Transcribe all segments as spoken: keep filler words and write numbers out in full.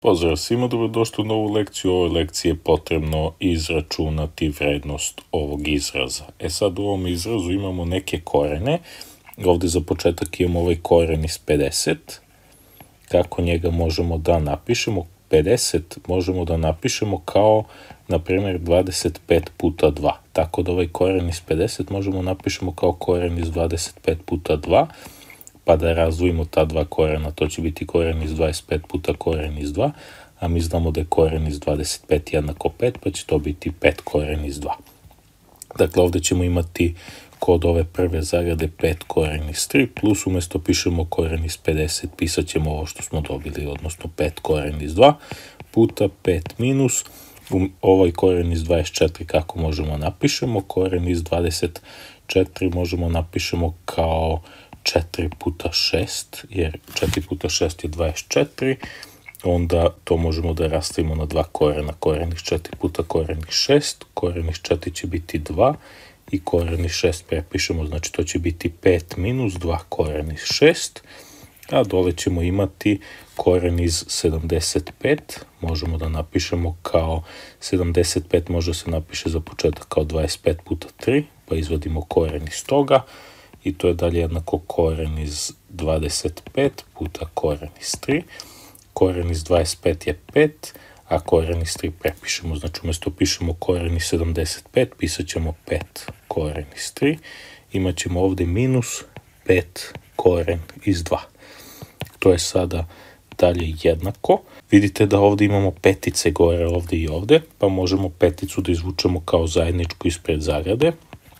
Pozdrav svima, dobrodošli u novu lekciju. U ovoj lekciji je potrebno izračunati vrednost ovog izraza. E sad u ovom izrazu imamo neke korene. Ovdje za početak imamo ovaj koren iz pedeset. Kako njega možemo da napišemo? pedeset možemo da napišemo kao, na primjer, dvadeset pet puta dva. Tako da ovaj koren iz pedeset možemo napišemo kao koren iz dvadeset pet puta dva. Pa da razdvojimo ta dva korena, to će biti koren iz dvadeset pet puta koren iz dva, a mi znamo da je koren iz dvadeset pet jednako pet, pa će to biti pet koren iz dva. Dakle, ovdje ćemo imati kod ove prve zagrade pet koren iz tri, plus umjesto pišemo koren iz pedeset, pisat ćemo ovo što smo dobili, odnosno pet koren iz dva, puta pet minus, ovaj koren iz dvadeset četiri kako možemo napišemo, koren iz dvadeset četiri možemo napišemo kao četiri puta šest, jer četiri puta šest je dvadeset četiri, onda to možemo da rastavimo na dva korena, koren iz četiri puta koren iz šest, koren iz četiri će biti dva i koren iz šest prepišemo, znači to će biti pet minus dva koren iz šest, a dole ćemo imati koren iz sedamdeset pet, možemo da napišemo kao sedamdeset pet može se napiše za početak kao dvadeset pet puta tri, pa izvadimo koren iz toga, i to je dalje jednako koren iz dvadeset pet puta koren iz tri. Koren iz dvadeset pet je pet, a koren iz tri prepišemo. Znači umjesto pišemo koren iz sedamdeset pet, pisat ćemo pet koren iz tri. Imat ćemo ovdje minus pet koren iz dva. To je sada dalje jednako. Vidite da ovdje imamo petice gore ovdje i ovdje, pa možemo peticu da izvučemo kao zajedničku ispred zagrade.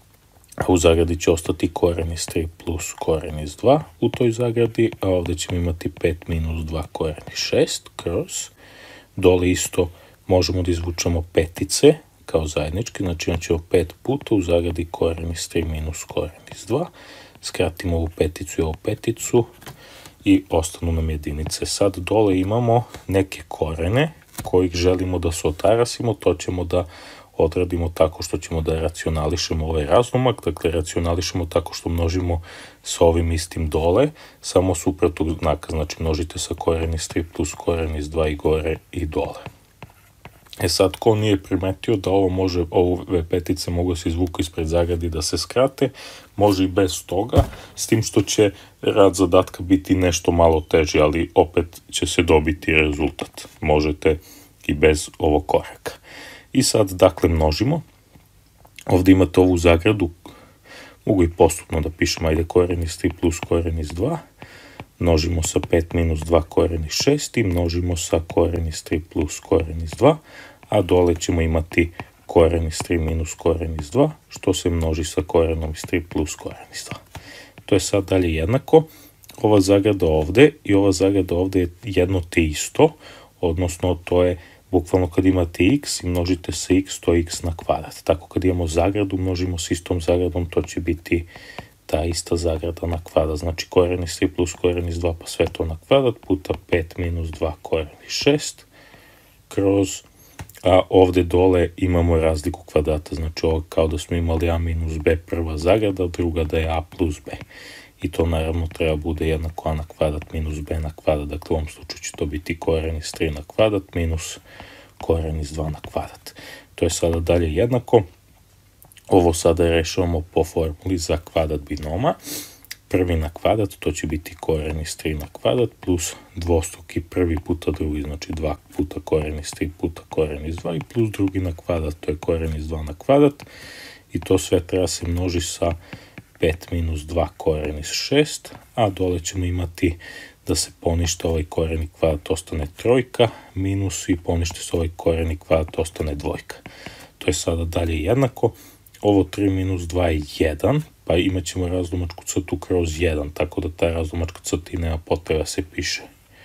A u zagradi će ostati koren iz tri plus koren iz dva u toj zagradi, a ovdje ćemo imati pet minus dva koren iz šest kroz. Dole isto možemo da izvučemo petice kao zajednički, znači imat ćemo pet puta u zagradi koren iz tri minus koren iz dva. Skratimo ovu peticu i ovu peticu i ostanu nam jedinice. Sad dole imamo neke korene kojih želimo da se otarasimo, to ćemo da odradimo tako što ćemo da racionališemo ovaj razlomak, dakle racionališemo tako što množimo sa ovim istim dole, samo suprotnog znaka, znači množite sa koren iz tri plus koren iz dva i gore i dole. E sad, ko nije primetio da ovo može, ove petice mogu se izvuku ispred zagradi da se skrate, može i bez toga, s tim što će rad zadatka biti nešto malo teži, ali opet će se dobiti rezultat. Možete i bez ovog koraka. I sad, dakle, množimo. Ovdje imate ovu zagradu, mogu i postupno da pišem, ajde koren iz tri plus koren iz dva, množimo sa pet minus dva koren iz šest i množimo sa koren iz tri plus koren iz dva, a dole ćemo imati koren iz tri minus koren iz dva, što se množi sa korenom iz tri plus koren iz dva. To je sad dalje jednako. Ova zagrada ovdje i ova zagrada ovdje je jedno te isto, odnosno to je bukvalno kad imate x i množite sa x, to je x na kvadrat. Tako kad imamo zagradu, množimo s istom zagradom, to će biti ta ista zagrada na kvadrat. Znači koren iz tri plus koren iz dva, pa sve to na kvadrat, puta pet minus dva koren iz šest, kroz, a ovdje dole imamo razliku kvadrata, znači ovo kao da smo imali a minus b prva zagrada, druga da je a plus b. I to naravno treba bude jednako a na kvadrat minus b na kvadrat, dakle u ovom slučaju će to biti koren iz tri na kvadrat minus koren iz dva na kvadrat. To je sada dalje jednako. Ovo sada rešavamo po formuli za kvadrat binoma. Prvi na kvadrat, to će biti koren iz tri na kvadrat plus dvostruki prvi puta drugi, znači dva puta koren iz tri puta koren iz dva i plus drugi na kvadrat, to je koren iz dva na kvadrat. I to sve treba se množi sa pet minus dva koren iz šest, a dole ćemo imati da se ponište ovaj koren i kvadrat, ostane trojka, minus i ponište se ovaj koren i kvadrat, ostane dvojka. To je sada dalje jednako. Ovo tri minus dva je jedan, pa imat ćemo razlomačku crtu kroz jedan, tako da ta razlomačka crta i nema potreba se piše.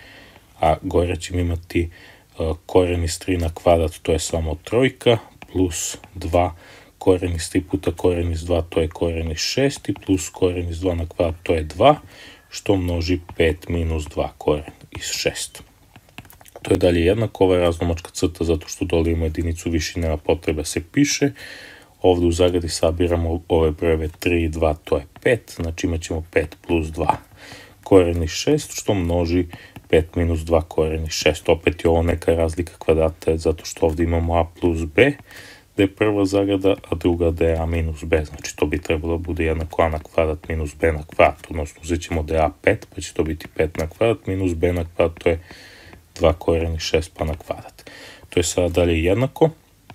A gore ćemo imati uh, koren iz tri na kvadrat, to je samo trojka, plus dva koren iz tri puta koren iz dva, to je koren iz šest i plus koren iz dva na kvadrat, to je dva, što množi pet minus dva koren iz šest. To je dalje jednako, ova je razlomačka crta zato što dole ima jedinicu više, nema potrebe se piše. Ovdje u zagradi sabiramo ove brojeve tri i dva, to je pet, znači imat ćemo pet plus dva koren iz šest, što množi pet minus dva korijeni šest. Opet je ovo neka razlika kvadrata, zato što ovdje imamo a plus b, da je prva zagrada, a druga da je a minus b. Znači to bi trebalo bude jednako a na kvadrat minus b na kvadrat, odnosno uzet ćemo da je a pet, pa će to biti pet na kvadrat, minus b na kvadrat, to je dva korijeni šest pa na kvadrat. To je sada dalje jednako.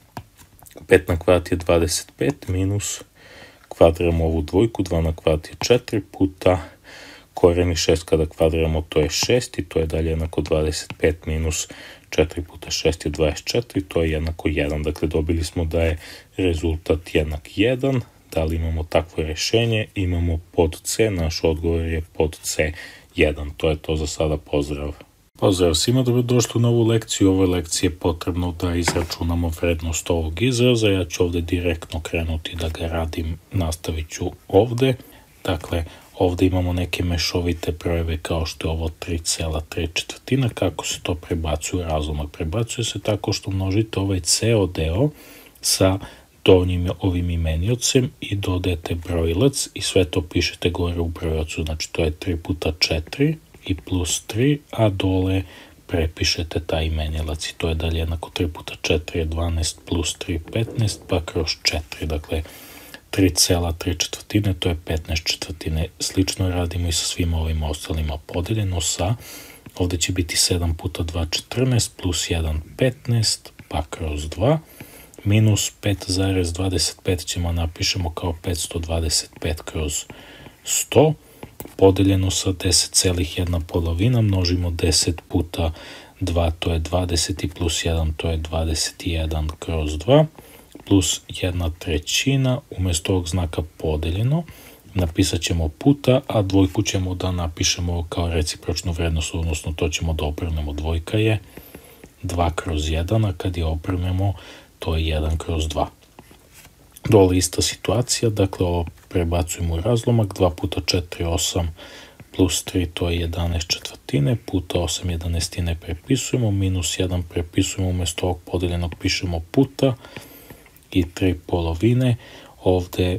pet na kvadrat je dvadeset pet, minus kvadriramo ovu dvojku, dva na kvadrat je četiri puta korijeni šest kada kvadriramo, to je šest i to je dalje jednako dvadeset pet minus četiri puta šest je dvadeset četiri, to je jednako jedan. Dakle, dobili smo da je rezultat jednak jedan. Da li imamo takvo rješenje? Imamo pod C, naš odgovor je pod C jedan. To je to za sada, pozdrav. Pozdrav svima, dobrodošli u novu lekciju. U ovoj lekciji je potrebno da izračunamo vrednost ovog izraza. Ja ću ovdje direktno krenuti da ga radim, nastavit ću ovdje. Dakle, ovdje imamo neke mešovite brojeve kao što je ovo tri zarez tri četvrtina. Kako se to prebacuje u razlomak? Prebacuje se tako što množite ovaj ceo deo sa donjim ovim imeniocem i dodajete brojilac i sve to pišete gore u brojilcu. Znači to je tri puta četiri i plus tri, a dole prepišete taj imenilac i to je dalje jednako tri puta četiri je dvanaest plus tri petnaest pa kroz četiri. Dakle, tri zarez tri četvrtine, to je petnaest četvrtine. Slično radimo i sa svim ovim ostalima. Podeljeno sa, ovdje će biti sedam puta dva četrnaest plus jedan petnaest pa kroz dva minus pet zarez dvadeset pet ćemo napišemo kao petsto dvadeset pet kroz sto podeljeno sa deset zarez jedna polovina, množimo deset puta dva, to je dvadeset i plus jedan, to je dvadeset jedan kroz dva, plus jedna trećina, umjesto ovog znaka podeljeno, napisat ćemo puta, a dvojku ćemo da napišemo kao recipročnu vrednost, odnosno to ćemo da obrnemo, dvojka je dva kroz jedan, a kad je obrnemo, to je jedan kroz dva. Dole ista situacija, dakle ovo prebacujemo u razlomak, dva puta četiri, osam, plus tri, to je jedanaest četvrtine, puta osam jedanaestine prepisujemo, minus jedan prepisujemo, umjesto ovog podeljenog pišemo puta i tri polovine, ovdje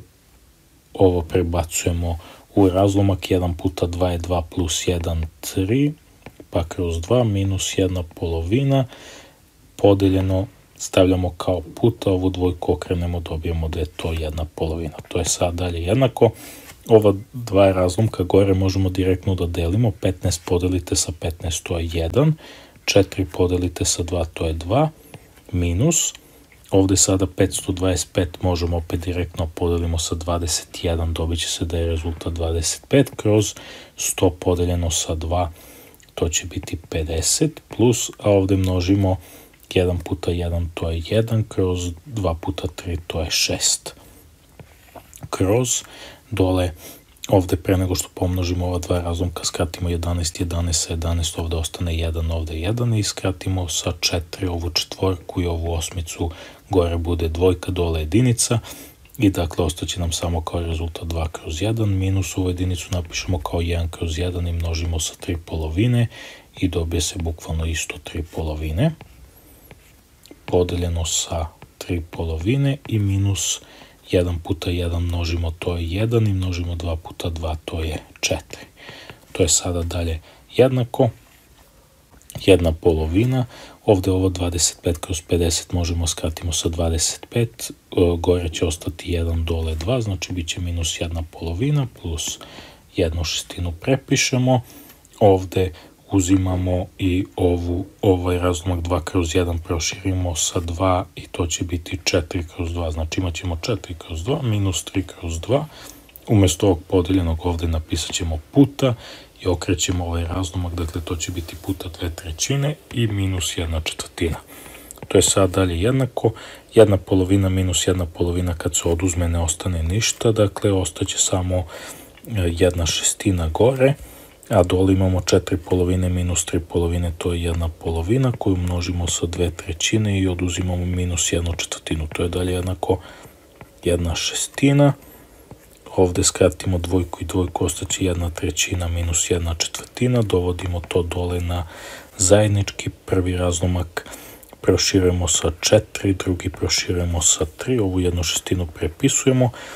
ovo prebacujemo u razlomak, jedan puta dva je dva plus jedan, tri, pa kroz dva, minus jedna polovina, podeljeno stavljamo kao puta, ovu dvojku okrenemo, dobijemo da je to jedna polovina. To je sad dalje jednako. Ova dva razlomka gore možemo direktno da delimo. petnaest podelite sa petnaest, to je jedan. četiri podelite sa dva, to je dva. Minus. Ovdje sada petsto dvadeset pet možemo opet direktno podelimo sa dvadeset jedan. Dobit će se da je rezultat dvadeset pet kroz sto podeljeno sa dva. To će biti pedeset plus, a ovdje množimo jedan puta jedan, to je jedan, kroz dva puta tri, to je šest. Kroz dole, ovdje pre nego što pomnožimo ova dva razlomka, skratimo jedanaest, jedanaest sa jedanaest, ovdje ostane jedan, ovdje jedan i skratimo sa četiri ovu četvorku i ovu osmicu, gore bude dvojka, dole jedinica i dakle ostaće nam samo kao rezultat dva kroz jedan, minus ovu jedinicu napišemo kao jedan kroz jedan i množimo sa tri polovine i dobije se bukvalno isto tri polovine. Podeljeno sa tri polovine i minus jedan puta jedan množimo, to je jedan i množimo dva puta dva, to je četiri. To je sada dalje jednako, jedna polovina, ovdje ovo dvadeset pet kroz pedeset možemo skratimo sa dvadeset pet, gore će ostati jedan, dole dva, znači bit će minus jedna polovina plus jednu šestinu prepišemo, ovdje uzimamo i ovu, ovaj razlomak dva kroz jedan proširimo sa dva i to će biti četiri kroz dva. Znači imat ćemo četiri kroz dva minus tri kroz dva. Umjesto ovog podeljenog ovdje napisat ćemo puta i okrećemo ovaj razlomak. Dakle, to će biti puta dve trećine i minus jedna četvrtina. To je sad dalje jednako. Jedna polovina minus jedna polovina kad se oduzme ne ostane ništa. Dakle, ostaće samo jedna šestina gore. A dole imamo četiri polovine minus tri polovine, to je jedna polovina koju množimo sa dve trećine i oduzimamo minus jednu četvrtinu. To je dalje jednako jedna šestina. Ovdje skratimo dvojku i dvojku, ostaće jedna trećina minus jedna četvrtina. Dovodimo to dole na zajednički. Prvi razlomak proširujemo sa četiri, drugi proširujemo sa tri. Ovu jednu šestinu prepisujemo.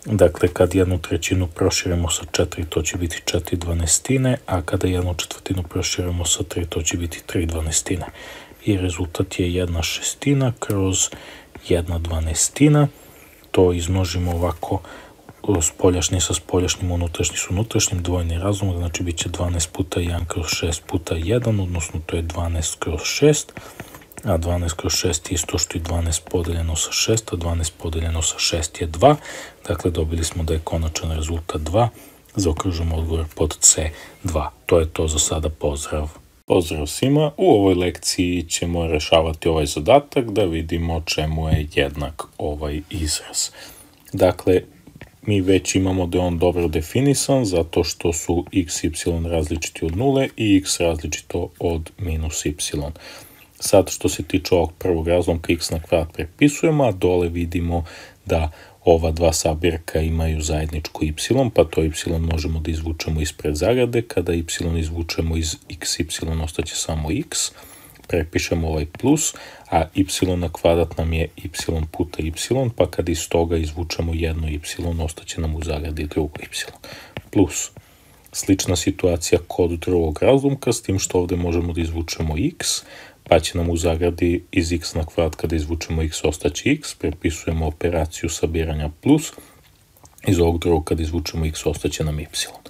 Dakle, kad jednu trećinu proširimo sa četiri, to će biti četiri dvanestine, a kada jednu četvrtinu proširimo sa tri, to će biti tri dvanestine. I rezultat je jedna šestina kroz jedna dvanestina. To izmnožimo ovako, spoljašnji sa spoljašnjim, unutrašnji s unutrašnjim, dvojni razlomak, znači bit će dvanaest puta jedan kroz šest puta jedan, odnosno to je dvanaest kroz šest, a dvanaest kroz šest je isto što i dvanaest podeljeno sa šest, a dvanaest podeljeno sa šest je dva, dakle dobili smo da je konačan rezultat dva, zaokružimo odgovor pod C dva. To je to za sada, pozdrav. Pozdrav svima, u ovoj lekciji ćemo rešavati ovaj zadatak da vidimo čemu je jednak ovaj izraz. Dakle, mi već imamo da je on dobro definisan zato što su x i y različiti od nule i x različito od minus y. Sad što se tiče ovog prvog razlomka x na kvadrat prepisujemo, a dole vidimo da ova dva sabirka imaju zajedničko y, pa to y možemo da izvučemo ispred zagrade. Kada y izvučemo iz xy, ostaće samo x. Prepišemo ovaj plus, a y na kvadrat nam je y puta y, pa kad iz toga izvučemo jedno y, ostaće nam u zagradi drugo y. Plus, slična situacija kod drugog razlomka, s tim što ovdje možemo da izvučemo x, pa će nam u zagradi iz x na kvadrat kada izvučemo x ostaće x, prepisujemo operaciju sabiranja plus, iz ovog drugog kada izvučemo x ostaće nam y.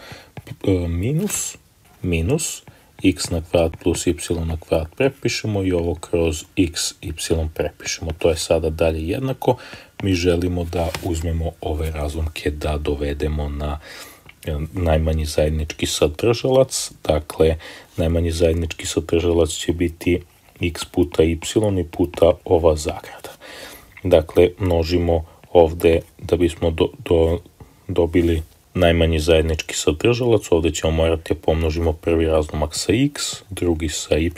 Minus, minus, x na kvadrat plus y na kvadrat prepišemo i ovo kroz x, y prepišemo. To je sada dalje jednako. Mi želimo da uzmemo ove razlomke da dovedemo na najmanji zajednički sadržalac. Dakle, najmanji zajednički sadržalac će biti x puta y i puta ova zagrada. Dakle, množimo ovdje da bismo do, do, dobili najmanji zajednički sadržalac. Ovdje ćemo morati da pomnožimo prvi razlomak sa x, drugi sa y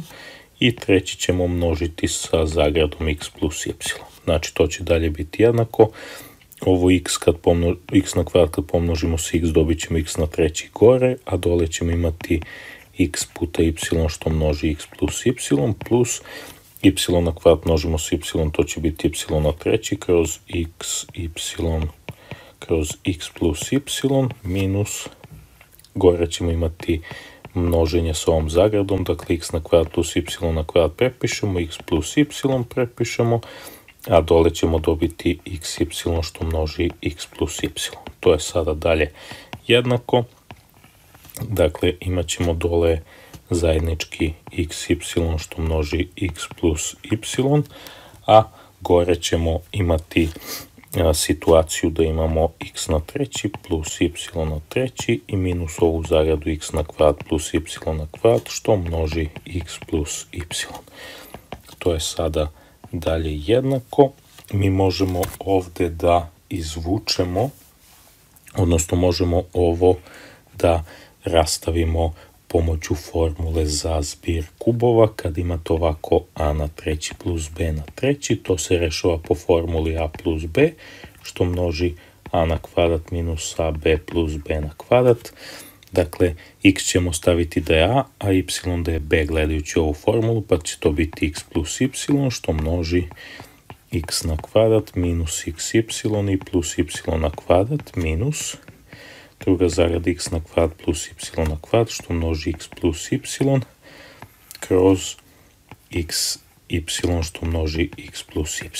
i treći ćemo množiti sa zagradom x plus y. Znači, to će dalje biti jednako. Ovo x, kad pomno, x na kvadrat kad pomnožimo sa x dobit ćemo x na treći gore, a dole ćemo imati x puta y što množi x plus y plus y na kvadrat množimo sa y, to će biti y na treći kroz x, y kroz x plus y minus, gore ćemo imati množenje s ovom zagradom, dakle x na kvadrat plus y na kvadrat prepišemo, x plus y prepišemo, a dole ćemo dobiti x, y što množi x plus y. To je sada dalje jednako. Dakle, imat ćemo dole zajednički x, y što množi x plus y, a gore ćemo imati a, situaciju da imamo x na treći plus y na treći i minus ovu zagradu x na kvadrat plus y na kvadrat što množi x plus y. To je sada dalje jednako. Mi možemo ovdje da izvučemo, odnosno možemo ovo da rastavimo pomoću formule za zbir kubova. Kad imate ovako a na treći plus b na treći, to se rešava po formuli a plus b, što množi a na kvadrat minus ab plus b na kvadrat. Dakle, x ćemo staviti da je a, a y da je b gledajući ovu formulu, pa će to biti x plus y, što množi x na kvadrat minus xy i plus y na kvadrat minus druga zagrada x na kvadrat plus y na kvadrat što množi x plus y kroz x, y što množi x plus y.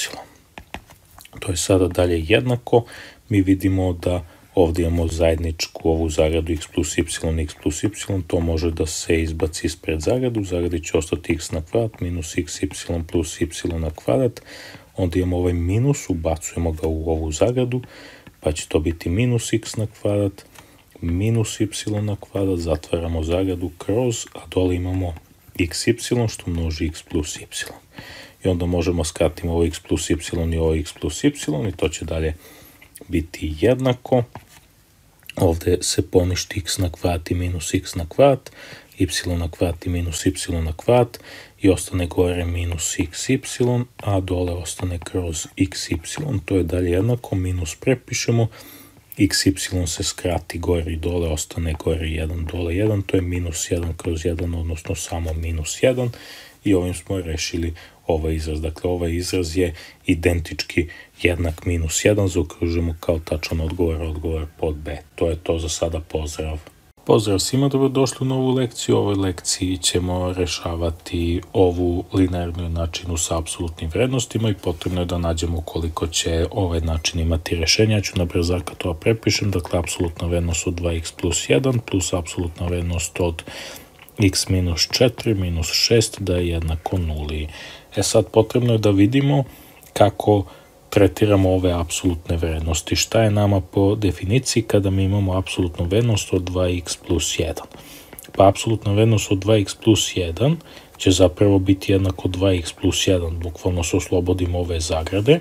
To je sada dalje jednako. Mi vidimo da ovdje imamo zajedničku ovu zagradu x plus y, x plus y, to može da se izbaci ispred zagradu. U zagradi će ostati x na kvadrat minus xy plus y na kvadrat. Onda imamo ovaj minus, ubacujemo ga u ovu zagradu, pa će to biti minus x na kvadrat, minus y na kvadrat, zatvaramo zagradu kroz, a dole imamo xy što množi x plus y. I onda možemo skratiti ovo x plus y i ovo x plus y i to će dalje biti jednako. Ovdje se poništi x na kvadrat i minus x na kvadrat, y na kvadrat i minus y na kvadrat i ostane gore minus xy, a dole ostane kroz xy. To je dalje jednako, minus prepišemo, xy se skrati gore i dole, ostane gore jedan, dole jedan, to je minus jedan kroz jedan, odnosno samo minus jedan. i ovim smo rešili ovaj izraz. Dakle, ovaj izraz je identički jednak minus jedan, zaokružujemo kao tačan odgovor, odgovor pod B. To je to za sada, pozdrav. Pozdrav svima, dobrodošli u novu lekciju. U ovoj lekciji ćemo rešavati ovu linearnu jednačinu sa apsolutnim vrednostima i potrebno je da nađemo koliko će ovaj način imati rešenja. Ja ću na brzaka to prepišem, dakle apsolutna vrednost od dva x plus jedan plus apsolutna vrednost od x minus četiri minus šest da je jednako nuli. E sad potrebno je da vidimo kako tretiramo ove apsolutne vrednosti. Šta je nama po definiciji kada mi imamo apsolutnu vrednost od dva x plus jedan? Pa apsolutna vrednost od dva x plus jedan će zapravo biti jednako dva x plus jedan, bukvalno se oslobodimo ove zagrade,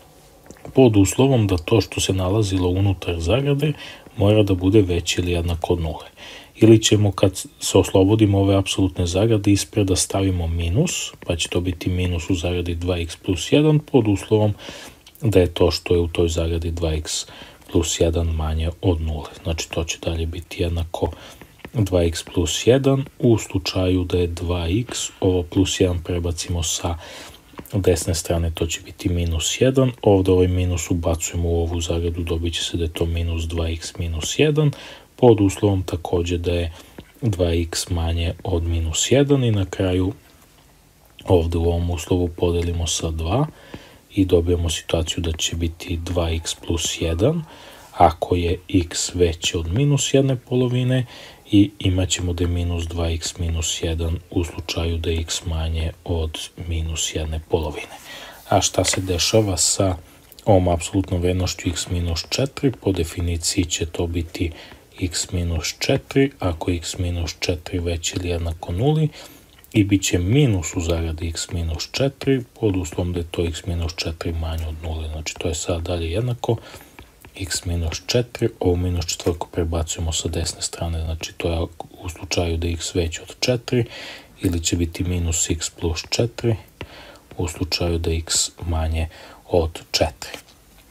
pod uslovom da to što se nalazilo unutar zagrade mora da bude veće ili jednako od nule. Ili ćemo kad se oslobodimo ove apsolutne zagrade ispred da stavimo minus, pa će to biti minus u zagradi dva x plus jedan pod uslovom da je to što je u toj zagradi dva x plus jedan manje od nule. Znači to će dalje biti jednako dva x plus jedan u slučaju da je dva x, ovo plus jedan prebacimo sa desne strane, to će biti minus jedan, ovdje ovaj minus ubacujemo u ovu zagradu, dobit će se da je to minus dva x minus jedan, pod uslovom također da je dva x manje od minus jedan i na kraju ovdje u ovom uslovu podelimo sa dva i dobijemo situaciju da će biti dva x plus jedan ako je x veće od minus jedne polovine i imat ćemo da je minus dva x minus jedan u slučaju da je x manje od minus jedne polovine. A šta se dešava sa ovom apsolutnom vrednošću x minus četiri? Po definiciji će to biti x minus četiri, ako je x minus četiri veće ili jednako nuli, i bit će minus u zagradi x minus četiri, pod uslovom da je to x minus četiri manje od nule. Znači to je sad dalje jednako x minus četiri, ovu minus četvrku prebacujemo sa desne strane, znači to je u slučaju da je x veće od četiri, ili će biti minus x plus četiri u slučaju da je x manje od četiri.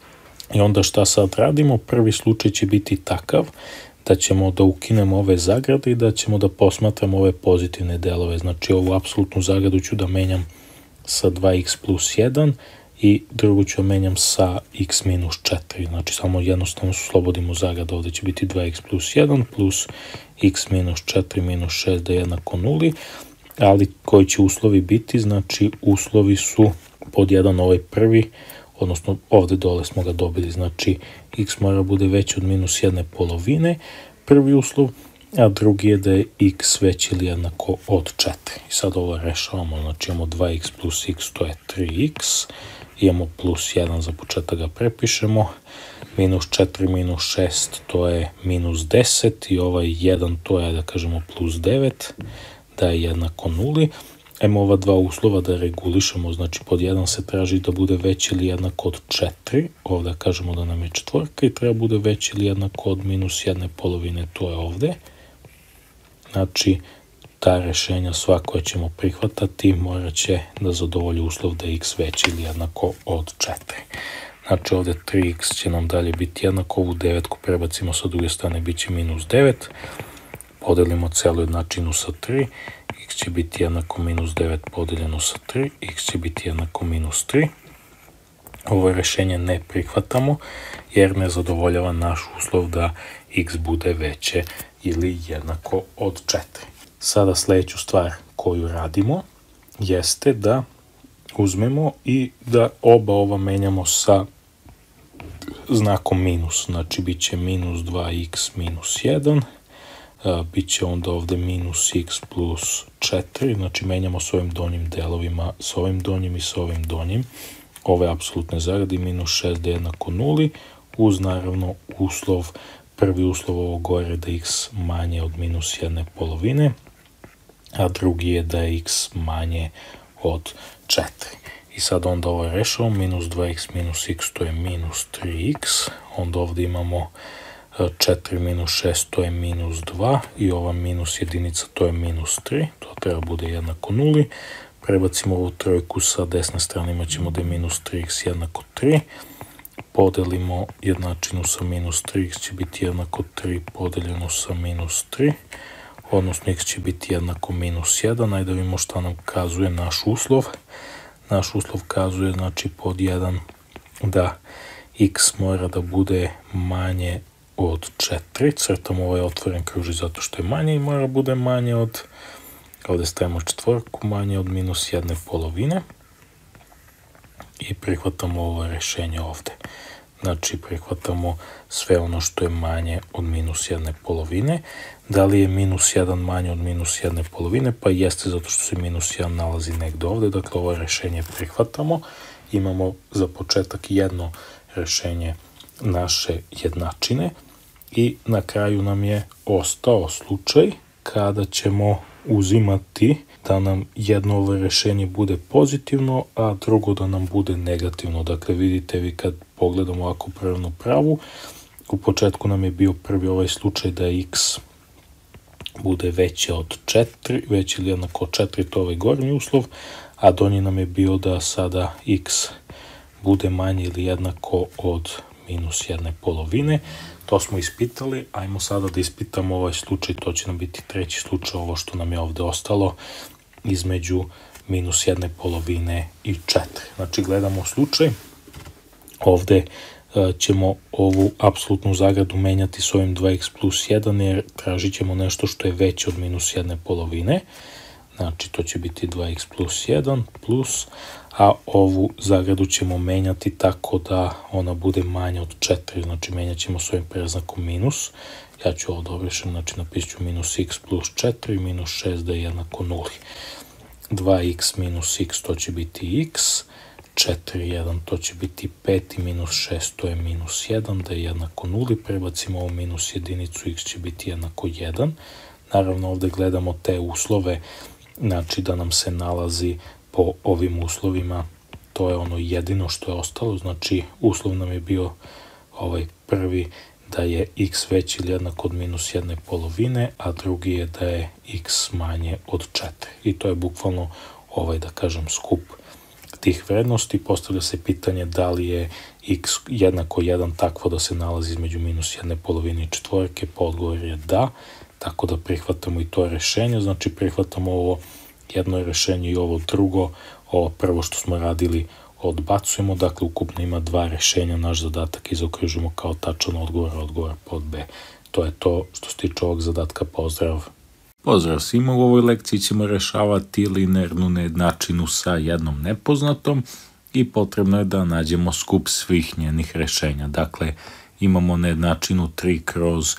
I onda šta sad radimo? Prvi slučaj će biti takav da ćemo da ukinemo ove zagrade i da ćemo da posmatramo ove pozitivne delove. Znači ovu apsolutnu zagradu ću da menjam sa dva x plus jedan i drugu ću da menjam sa x minus četiri. Znači samo jednostavno oslobodimo zagradu, ovdje će biti dva x plus jedan plus x minus četiri minus šest da je jednako nuli, ali koji će uslovi biti? Znači uslovi su pod jedan ovaj prvi, odnosno ovdje dole smo ga dobili, znači x mora bude veći od minus jedne polovine, prvi uslov, a drugi je da je x veći ili jednako od četiri. I sad ovo rešavamo, znači imamo dva x plus x, to je tri x, imamo plus jedan, za početak ga prepišemo, minus četiri minus šest, to je minus deset i ovaj jedan, to je da kažemo plus devet, da je jednako nuli. Ajmo ova dva uslova da regulišemo, znači pod jedan se traži da bude veći ili jednako od četiri, ovdje kažemo da nam je četvorka i treba bude veći ili jednako od minus jedne polovine, to je ovdje. Znači ta rešenja sva koja ćemo prihvatati morat će da zadovolji uslov da je x veći ili jednako od četiri. Znači ovdje tri x će nam dalje biti jednako, ovu devetku prebacimo sa druge strane, bit će minus devet, podelimo celu jednačinu sa tri, x će biti jednako minus devet podeljeno sa tri, x će biti jednako minus tri. Ovo rešenje ne prihvatamo jer ne zadovoljava naš uslov da x bude veće ili jednako od četiri. Sada sljedeću stvar koju radimo jeste da uzmemo i da oba ova menjamo sa znakom minus. Znači bit će minus dva x minus jedan, bit će onda ovdje minus x plus četiri, znači menjamo s ovim donjim delovima, s ovim donjim i s ovim donjim, ove apsolutne zagrade, minus šest da je jednako nuli, uz naravno uslov, prvi uslov ovog gore da je x manje od minus jedne polovine, a drugi je da je x manje od četiri. I sad onda ovo rešavamo, minus dva x minus x to je minus tri x, onda ovdje imamo četiri minus šest to je minus dva i ova minus jedinica to je minus tri, to treba bude jednako nuli. Prebacimo ovu trojku sa desne strane, imat ćemo da je minus tri x jednako tri. Podelimo jednačinu sa minus tri x će biti jednako tri podeljeno sa minus tri. odnosno x će biti jednako minus jedan. Ajde da vidimo šta nam kazuje naš uslov. Naš uslov kazuje, znači, pod jedan da x mora da bude manje od četiri. Crtamo ovaj otvoren kružić zato što je manje i mora bude manje od, ovdje stavimo četvorku, manje od minus jedne polovine. I prihvatamo ovo rješenje ovdje. Znači, prihvatamo sve ono što je manje od minus jedne polovine. Da li je minus jedan manje od minus jedne polovine? Pa jeste, zato što se minus jedan nalazi negdje ovdje. Dakle, ovo rješenje prihvatamo. Imamo za početak jedno rješenje naše jednačine. I na kraju nam je ostao slučaj kada ćemo uzimati da nam jedno ovo rješenje bude pozitivno, a drugo da nam bude negativno. Dakle, vidite vi kad pogledamo ovako prvnu pravu, u početku nam je bio prvi ovaj slučaj da x bude veće od četiri, veće ili jednako od četiri, to je ovaj gornji uslov, a donji nam je bio da sada x bude manje ili jednako od minus jedne polovine. To smo ispitali, ajmo sada da ispitamo ovaj slučaj, to će nam biti treći slučaj, ovo što nam je ovdje ostalo između minus jedne polovine i četiri. Znači, gledamo slučaj, ovdje ćemo ovu apsolutnu zagradu menjati s ovim dva x plus jedan, jer tražit ćemo nešto što je veće od minus jedne polovine. Znači, to će biti dva x plus jedan plus, a ovu zagradu ćemo menjati tako da ona bude manja od četiri. Znači, menjat ćemo s ovim preznakom minus. Ja ću ovo da obrišem, znači napisat ću minus x plus četiri, minus šest da je jednako nuli. dva x minus x, to će biti x. četiri, jedan, to će biti pet i minus šest, to je minus jedan, da je jednako nuli. Prebacimo ovu minus jedinicu, x će biti jednako jedan. Naravno, ovdje gledamo te uslove, znači da nam se nalazi po ovim uslovima, to je ono jedino što je ostalo. Znači, uslov nam je bio ovaj prvi da je x veći ili jednako od minus jedne polovine, a drugi je da je x manje od četiri. I to je bukvalno ovaj, da kažem, skup tih vrednosti. Postavlja se pitanje da li je x jednako jedan takvo da se nalazi između minus jedne polovine i četvorke, pa odgovor je da, tako da prihvatamo i to rješenje. Znači, prihvatamo ovo jedno rješenje i ovo drugo. Ovo prvo što smo radili odbacujemo, dakle ukupno ima dva rješenja, naš zadatak izokružimo kao tačan odgovor, odgovor pod B. To je to što se tiče ovog zadatka. Pozdrav! Pozdrav svima, u ovoj lekciji ćemo rješavati linearnu nejednačinu sa jednom nepoznatom i potrebno je da nađemo skup svih njenih rješenja. Dakle, imamo nejednačinu tri kroz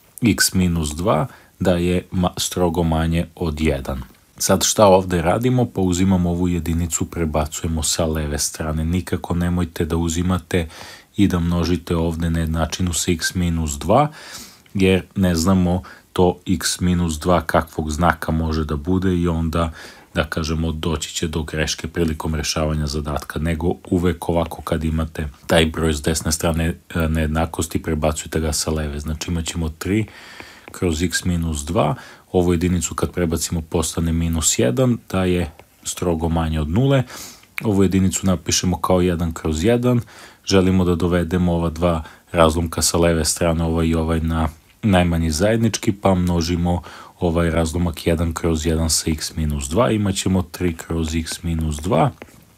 x minus dva da je strogo manje od jedan. Sad šta ovdje radimo? Pa uzimamo ovu jedinicu, prebacujemo sa leve strane. Nikako nemojte da uzimate i da množite ovdje nejednačinu sa x minus dva, jer ne znamo to x minus dva kakvog znaka može da bude i onda, da kažemo, doći će do greške prilikom rješavanja zadatka, nego uvek ovako kad imate taj broj s desne strane nejednakosti, prebacujte ga sa leve. Znači imat ćemo tri kroz x minus dva, ovu jedinicu kad prebacimo postane minus jedan, da je strogo manje od nule. Ovu jedinicu napišemo kao jedan kroz jedan, želimo da dovedemo ova dva razlomka sa leve strane, ovaj i ovaj, na najmanji zajednički, pa množimo ovaj razlomak jedan kroz jedan sa x minus dva, imat ćemo tri kroz x minus dva,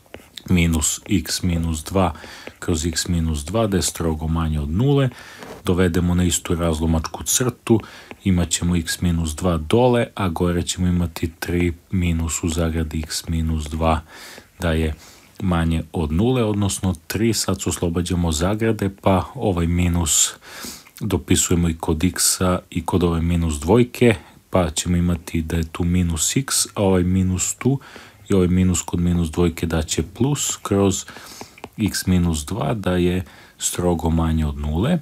minus x minus dva kroz x minus dva, da je strogo manje od nule. Dovedemo na istu razlomačku crtu, imat ćemo x minus dva dole, a gore ćemo imati tri minus u zagradi x minus dva, da je manje od nule, odnosno tri. Sad se oslobađamo zagrade, pa ovaj minus dopisujemo i kod x-a i kod ove minus dvojke, pa ćemo imati da je tu minus x, a ovaj minus tu i ovaj minus kod minus dvojke daće plus kroz x minus dva, da je strogo manje od nule.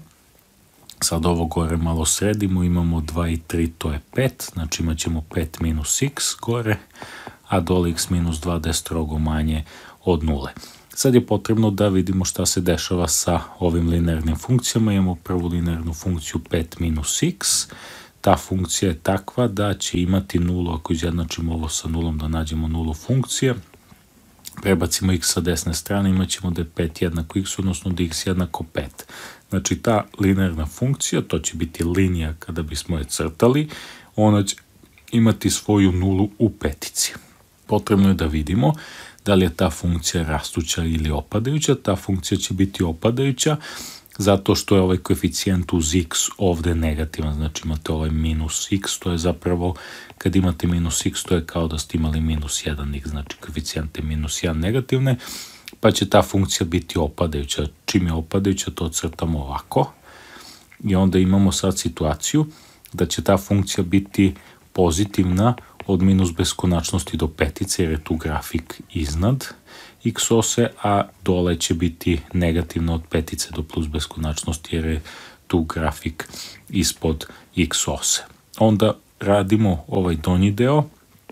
Sad ovo gore malo sredimo, imamo dva i tri, to je pet, znači imat ćemo pet minus x gore, a dole x minus dva da je strogo manje od nule. Sad je potrebno da vidimo šta se dešava sa ovim linearnim funkcijama. Imamo prvu linearnu funkciju pet minus x. Ta funkcija je takva da će imati nulu, ako izjednačimo ovo sa nulom da nađemo nulu funkcije. Prebacimo x sa desne strane, imat ćemo da je pet jednako x, odnosno da je x jednako pet. Znači ta linearna funkcija, to će biti linija kada bismo je crtali, ona će imati svoju nulu u petici. Potrebno je da vidimo da li je ta funkcija rastuća ili opadajuća. Ta funkcija će biti opadajuća zato što je ovaj koeficijent uz x ovde negativan, znači imate ovaj minus x, to je zapravo, kad imate minus x, to je kao da ste imali minus jedan x, znači koeficijent je minus jedan negativne, pa će ta funkcija biti opadajuća. Čim je opadajuća, to crtamo ovako i onda imamo sad situaciju da će ta funkcija biti pozitivna od minus beskonačnosti do petice, jer je tu grafik iznad x ose, a dole će biti negativno od petice do plus beskonačnosti, jer je tu grafik ispod x ose. Onda radimo ovaj donji deo,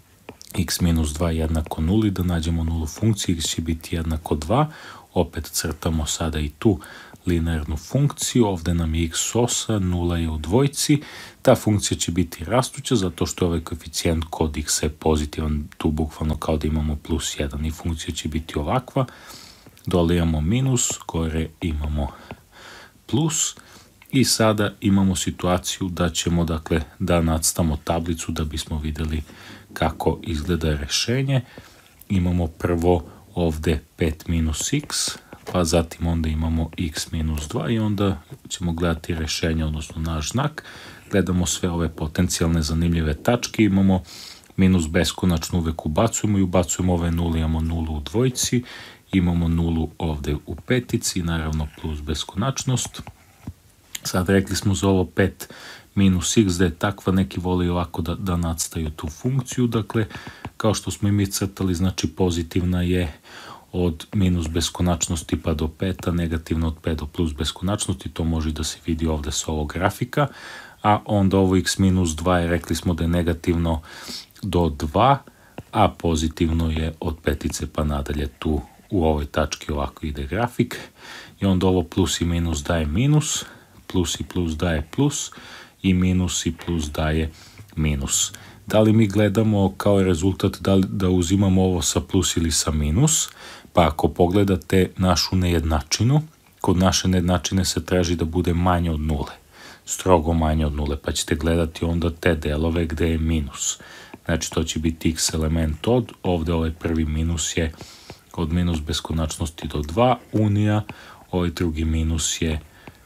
x minus dva jednako nuli, da nađemo nulu funkciju, x će biti jednako dva, opet crtamo sada i tu linearnu funkciju, ovde nam je x osa, nula je u dvojci, ta funkcija će biti rastuća zato što je ovaj koeficijent kod x je pozitivan, tu bukvalno kao da imamo plus jedan i funkcija će biti ovakva, dole imamo minus, gore imamo plus i sada imamo situaciju da ćemo, dakle, da nacrtamo tablicu da bismo videli kako izgleda rešenje. Imamo prvo ovde pet minus x, pa zatim onda imamo x minus dva i onda ćemo gledati rešenje, odnosno naš znak. Gledamo sve ove potencijalne zanimljive tačke, imamo minus beskonačno uvek ubacujemo i ubacujemo ove nule, imamo nulu u dvojci, imamo nulu ovde u petici, naravno plus beskonačnost. Sad rekli smo za ovo pet minus x da je takva, neki vole ovako da, da nacrtaju tu funkciju, dakle, kao što smo i mi crtali, znači pozitivna je od minus beskonačnosti pa do peta, negativno od pet do plus beskonačnosti, to može da se vidi ovde sa ovog grafika, a onda ovo x minus dva je, rekli smo da je negativno do dva, a pozitivno je od petice pa nadalje, tu u ovoj tački ovako ide grafik, i onda ovo plus i minus daje minus, plus i plus daje plus, i minus i plus daje minus. Da li mi gledamo kao rezultat da, li, da uzimamo ovo sa plus ili sa minus? Pa ako pogledate našu nejednačinu, kod naše nejednačine se traži da bude manje od nule, strogo manje od nule, pa ćete gledati onda te delove gde je minus. Znači to će biti x element od, ovde ovaj prvi minus je od minus beskonačnosti do dva, unija, ovaj drugi minus je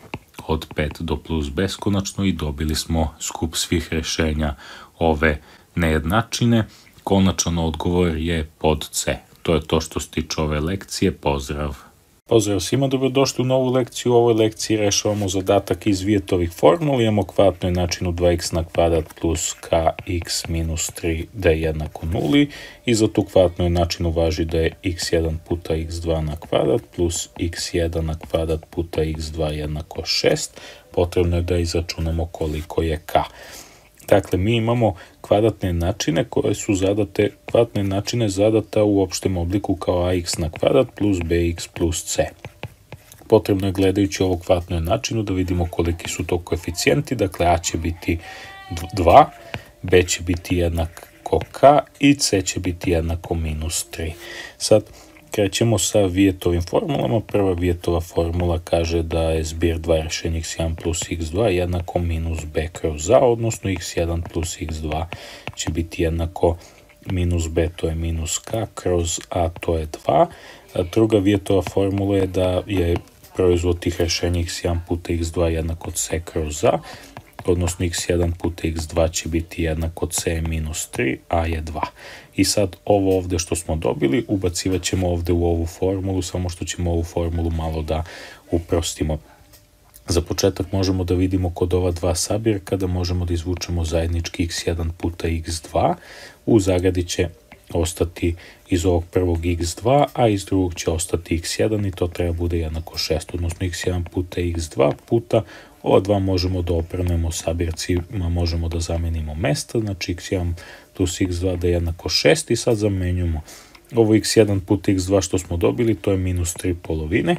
od pet do plus beskonačno i dobili smo skup svih rešenja ove nejednačine. Konačan odgovor je pod C. To je to što se tiče ove lekcije. Pozdrav! Pozdrav svima, dobrodošli u novu lekciju. U ovoj lekciji rešavamo zadatak iz Vijetovih formula. Imamo kvadratnu jednačinu dva x na kvadrat plus kx minus tri da je jednako nuli. I za tu kvadratnu jednačinu važi da je x jedan puta x dva na kvadrat plus x jedan na kvadrat puta x dva jednako šest. Potrebno je da izračunamo koliko je k. Dakle, mi imamo kvadratne jednačine koje su zadate, kvadratne jednačine zadata u opštem obliku kao ax na kvadrat plus bx plus c. Potrebno je, gledajući ovu kvadratnu jednačinu, da vidimo koliki su to koeficijenti. Dakle, a će biti dva, b će biti jednako k i c će biti jednako minus tri. Sad, krećemo sa Vijetovim formulama. Prva Vijetova formula kaže da je zbir dva rešenja x jedan plus x dva jednako minus b kroz a, odnosno x jedan plus x dva će biti jednako minus b, to je minus k, kroz a, to je dva. Druga Vijetova formula je da je proizvod tih rešenja x jedan puta x dva jednako c kroz a, odnosno x jedan puta x dva će biti jednako c minus tri, a je dva. I sad ovo ovde što smo dobili ubacivat ćemo ovde u ovu formulu, samo što ćemo ovu formulu malo da uprostimo. Za početak možemo da vidimo kod ova dva sabirka da možemo da izvučemo zajednički x jedan puta x dva, u zagradi će ostati iz ovog prvog x dva, a iz drugog će ostati x jedan i to treba bude jednako šest, odnosno x jedan puta x dva puta ova dva možemo da oprememo sabircima, možemo da zamenimo mesta, znači x jedan plus x dva da je jednako šest i sad zamenjujemo ovo x jedan puta x dva što smo dobili, to je minus tri polovine,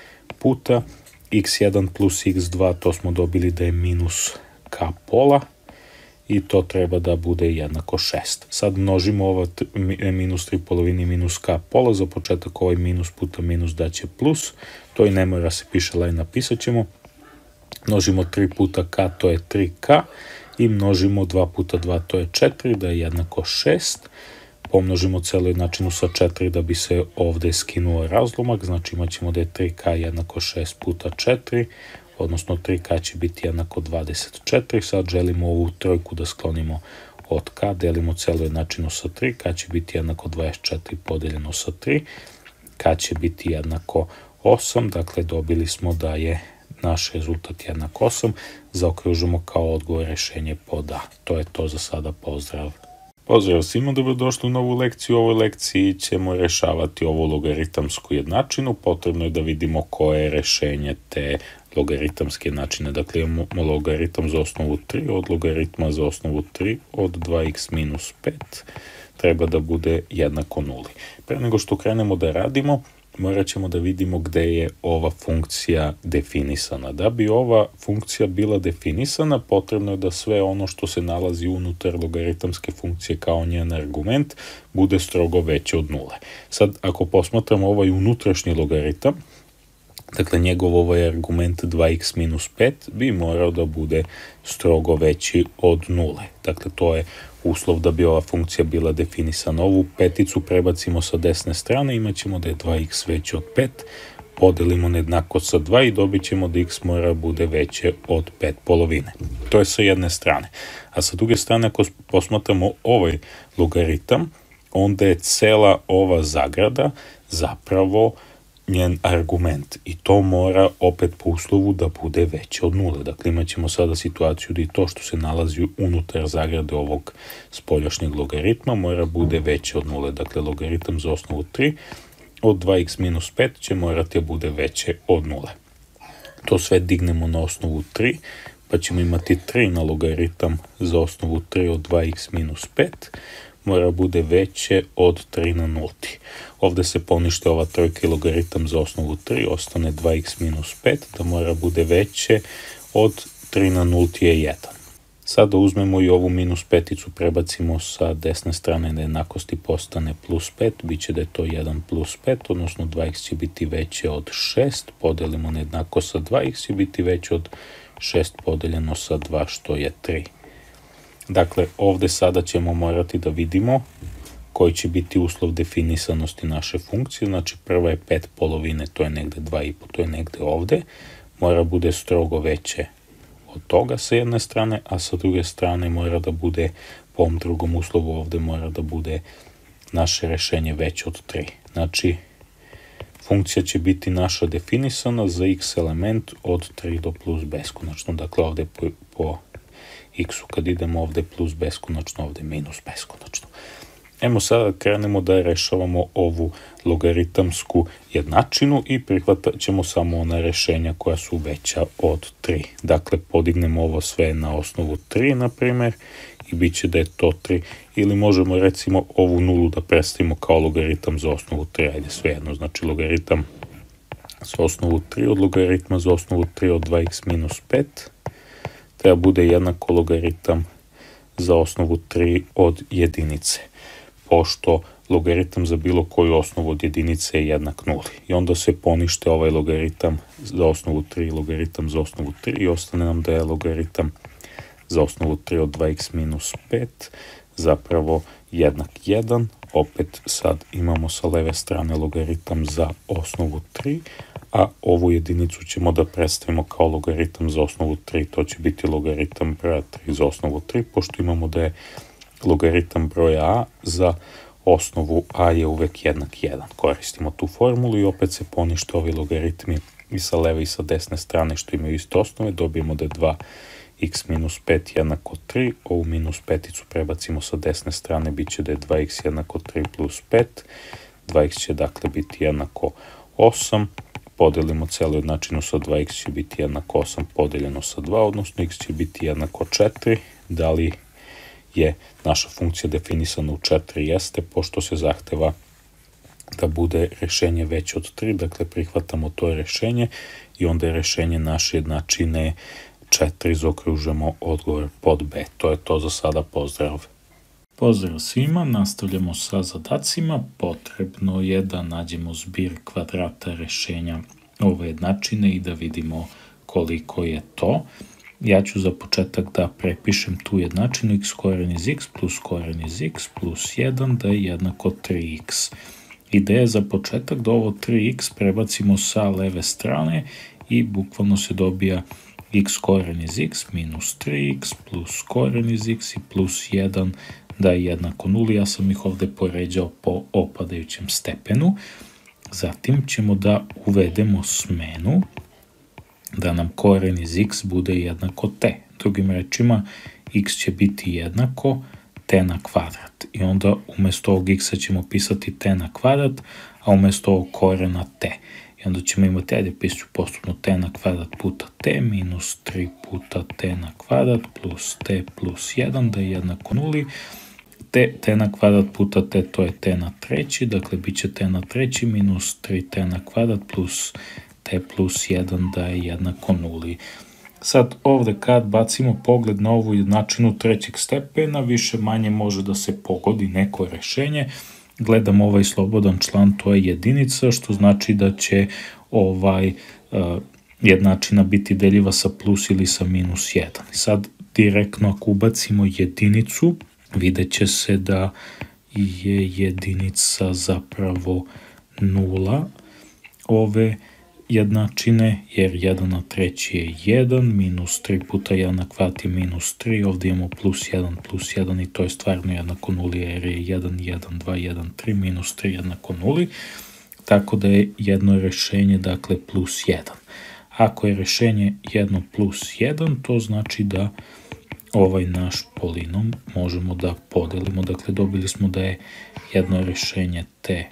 puta x jedan plus x dva, to smo dobili da je minus k pola i to treba da bude jednako šest. Sad množimo ovo minus tri polovine i minus k pola, za početak ovaj minus puta minus daće plus, to i ne mora se piše laj, napisat ćemo. Množimo tri puta k, to je tri k, i množimo dva puta dva, to je četiri, da je jednako šest. Pomnožimo celu jednačinu sa četiri da bi se ovdje skinuo razlomak, znači imat ćemo da je tri ka jednako šest puta četiri, odnosno tri ka će biti jednako dvadeset četiri. Sad želimo ovu trojku da sklonimo od k, delimo celu jednačinu sa tri, k će biti jednako dvadeset četiri podeljeno sa tri, k će biti jednako osam, dakle dobili smo da je naš rezultat jednak osam, zaokružimo kao odgovor rješenje pod A. To je to za sada, pozdrav. Pozdrav svima, dobrodošli u novu lekciju. U ovoj lekciji ćemo rješavati ovu logaritamsku jednačinu. Potrebno je da vidimo koje je rješenje te logaritamske jednačine. Dakle, imamo logaritam za osnovu tri od logaritma za osnovu tri od dva x minus pet treba da bude jednako nuli. Pre nego što krenemo da radimo, morat ćemo da vidimo gde je ova funkcija definisana. Da bi ova funkcija bila definisana, potrebno je da sve ono što se nalazi unutar logaritamske funkcije kao njen argument bude strogo veće od nule. Sad, ako posmatramo ovaj unutrašnji logaritam, dakle njegov ovaj argument dva x minus pet bi morao da bude strogo veći od nule. Dakle, to je uslov da bi ova funkcija bila definisana. Ovu peticu prebacimo sa desne strane, imat ćemo da je dva x veće od pet, podelimo nejednakost sa dva i dobit ćemo da x mora bude veće od pet polovine. To je sa jedne strane. A sa druge strane, ako posmatramo ovaj logaritam, onda je cela ova zagrada zapravo njen argument i to mora opet po uslovu da bude veće od nule. Dakle, imat ćemo sada situaciju da i to što se nalazi unutar zagrade ovog spoljašnjeg logaritma mora bude veće od nule. Dakle, logaritam za osnovu tri od dva x minus pet će morati da bude veće od nule. To sve dignemo na osnovu tri, pa ćemo imati tri na logaritam za osnovu tri od dva x minus pet, mora bude veće od tri na nulti. Ovdje se ponište ova trojka i logaritam za osnovu tri, ostane dva x minus pet, da mora bude veće od tri na nulti je jedan. Sada uzmemo i ovu minus peticu, prebacimo sa desne strane nejednakosti, postane plus pet, bit će da je to jedan plus pet, odnosno dva x će biti veće od šest, podelimo nejednakost sa dva, x će biti veće od šest podeljeno sa dva, što je tri. Dakle, ovdje sada ćemo morati da vidimo koji će biti uslov definisanosti naše funkcije. Znači, prva je pet polovine, to je negde dva i po, to je negde ovdje. Mora bude strogo veće od toga sa jedne strane, a sa druge strane mora da bude, po ovom drugom uslovu ovdje mora da bude naše rješenje veće od tri. Znači, funkcija će biti naša definisana za x element od tri do plus beskonačno. Dakle, ovdje po, po x-u kad idemo ovdje plus beskonačno, ovdje minus beskonačno. Evo sada krenemo da rešavamo ovu logaritamsku jednačinu i prihvatat ćemo samo ona rešenja koja su veća od tri. Dakle, podignemo ovo sve na osnovu tri, na primjer, i bit će da je to tri. Ili možemo recimo ovu nulu da predstavimo kao logaritam za osnovu tri, ajde svejedno, znači logaritam za osnovu tri od logaritma za osnovu tri od dva x minus pet treba bude jednako logaritam za osnovu tri od jedinice, pošto logaritam za bilo koju osnovu od jedinice je jednak nuli. I onda se ponište ovaj logaritam za osnovu tri, logaritam za osnovu tri i ostane nam da je logaritam za osnovu tri od dva x minus pet zapravo jednak jedan. Opet sad imamo sa leve strane logaritam za osnovu tri, a ovu jedinicu ćemo da predstavimo kao logaritam za osnovu tri. To će biti logaritam broja tri za osnovu tri, pošto imamo da je logaritam broja a za osnovu a je uvek jednak jedan. Koristimo tu formulu i opet se ponište ovi logaritmi i sa leve i sa desne strane što imaju iste osnove. Dobijemo da je dva x minus pet jednako tri, ovu minus peticu prebacimo sa desne strane, bit će da je dva x jednako tri plus pet, dva x će dakle biti jednako osam, podelimo celu jednačinu sa dva x će biti jednako osam podeljeno sa dva, odnosno x će biti jednako četiri. Da li je naša funkcija definisana u četiri? Jeste, pošto se zahteva da bude rješenje veće od tri, dakle prihvatamo to rješenje i onda je rješenje naše jednačine četiri, zaokružujemo odgovor pod B. To je to za sada, pozdrav. Pozdrav svima, nastavljamo sa zadacima. Potrebno je da nađemo zbir kvadrata rješenja ove jednačine i da vidimo koliko je to. ja ću za početak da prepišem tu jednačinu x koren iz x plus koren iz x plus jedan da je jednako tri x. Ideja je za početak da ovo tri x prebacimo sa leve strane i bukvalno se dobija x koren iz x minus tri x plus koren iz x i plus jedan da je jednako nuli. Ja sam ih ovde poređao po opadajućem stepenu. Zatim ćemo da uvedemo smenu da nam koren iz x bude jednako t. Drugim rečima, x će biti jednako t na kvadrat. I onda umjesto ovog x ćemo pisati t na kvadrat, a umjesto ovog korena t. I onda ćemo imati, ajde pišu postupno t na kvadrat puta t minus tri puta t na kvadrat plus t plus jedan da je jednako nuli. T, t na kvadrat puta t to je t na treći, dakle bit će t na treći minus tri t na kvadrat plus t plus jedan da je jednako nuli. Sad ovde kad bacimo pogled na ovu jednačinu trećeg stepena, više manje može da se pogodi neko rešenje. Gledam ovaj slobodan član, to je jedinica, što znači da će ovaj uh, jednačina biti deljiva sa plus ili sa minus jedan. Sad direktno ako ubacimo jedinicu, vidjet će se da je jedinica zapravo nula ove jednačine, jer jedan na treći je jedan, minus tri puta jedan na kvadrat je minus tri, ovdje imamo plus jedan plus jedan i to je stvarno jednako nuli, jer je jedan, jedan, dva, jedan, tri, minus tri jednako nuli, tako da je jedno rešenje, dakle, plus jedan. Ako je rešenje jedno plus jedan, to znači da ovaj naš polinom možemo da podelimo, dakle, dobili smo da je jedno rešenje t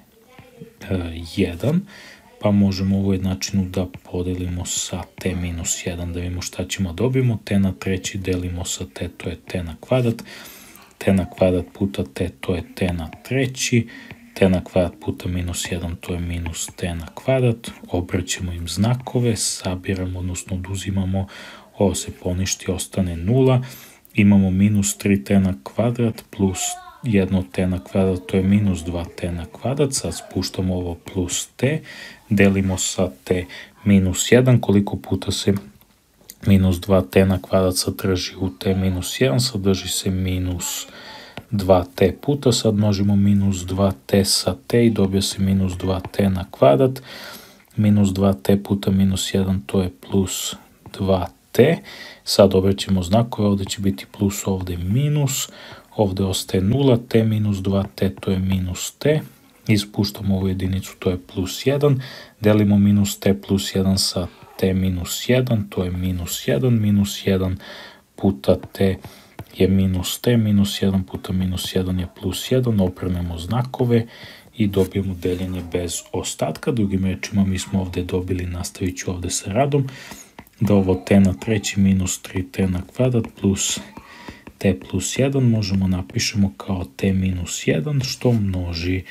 jedan, pa možemo ovu jednačinu da podelimo sa t minus jedan, da vidimo šta ćemo dobijemo. T na treći delimo sa t, to je t na kvadrat, t na kvadrat puta t, to je t na treći, t na kvadrat puta minus jedan, to je minus t na kvadrat, obraćamo im znakove, sabiramo, odnosno oduzimamo, ovo se poništi, ostane nula, imamo minus tri t na kvadrat plus jedno t na kvadrat, to je minus dva t na kvadrat, sad spuštamo ovo plus t, delimo sa t minus jedan, koliko puta se minus dva t na kvadrat sadrži u t minus jedan, sadrži se minus dva t puta, sad množimo minus dva t sa t i dobije se minus dva t na kvadrat, minus dva t puta minus jedan, to je plus dva t, sad obraćamo znakove, ovdje će biti plus, ovdje minus, ovdje ostaje nula, t minus dva t, to je minus t, ispuštamo ovu jedinicu, to je plus jedan, delimo minus t plus jedan sa t minus jedan, to je minus jedan, minus jedan puta t je minus t, minus jedan puta minus jedan je plus jedan, okrenemo znakove i dobijemo deljenje bez ostatka. Drugim rečima mi smo ovdje dobili, nastavit ću ovdje sa radom, da ovo t na treći minus tri t na kvadrat plus t plus jedan možemo napišemo kao t minus jedan, što množi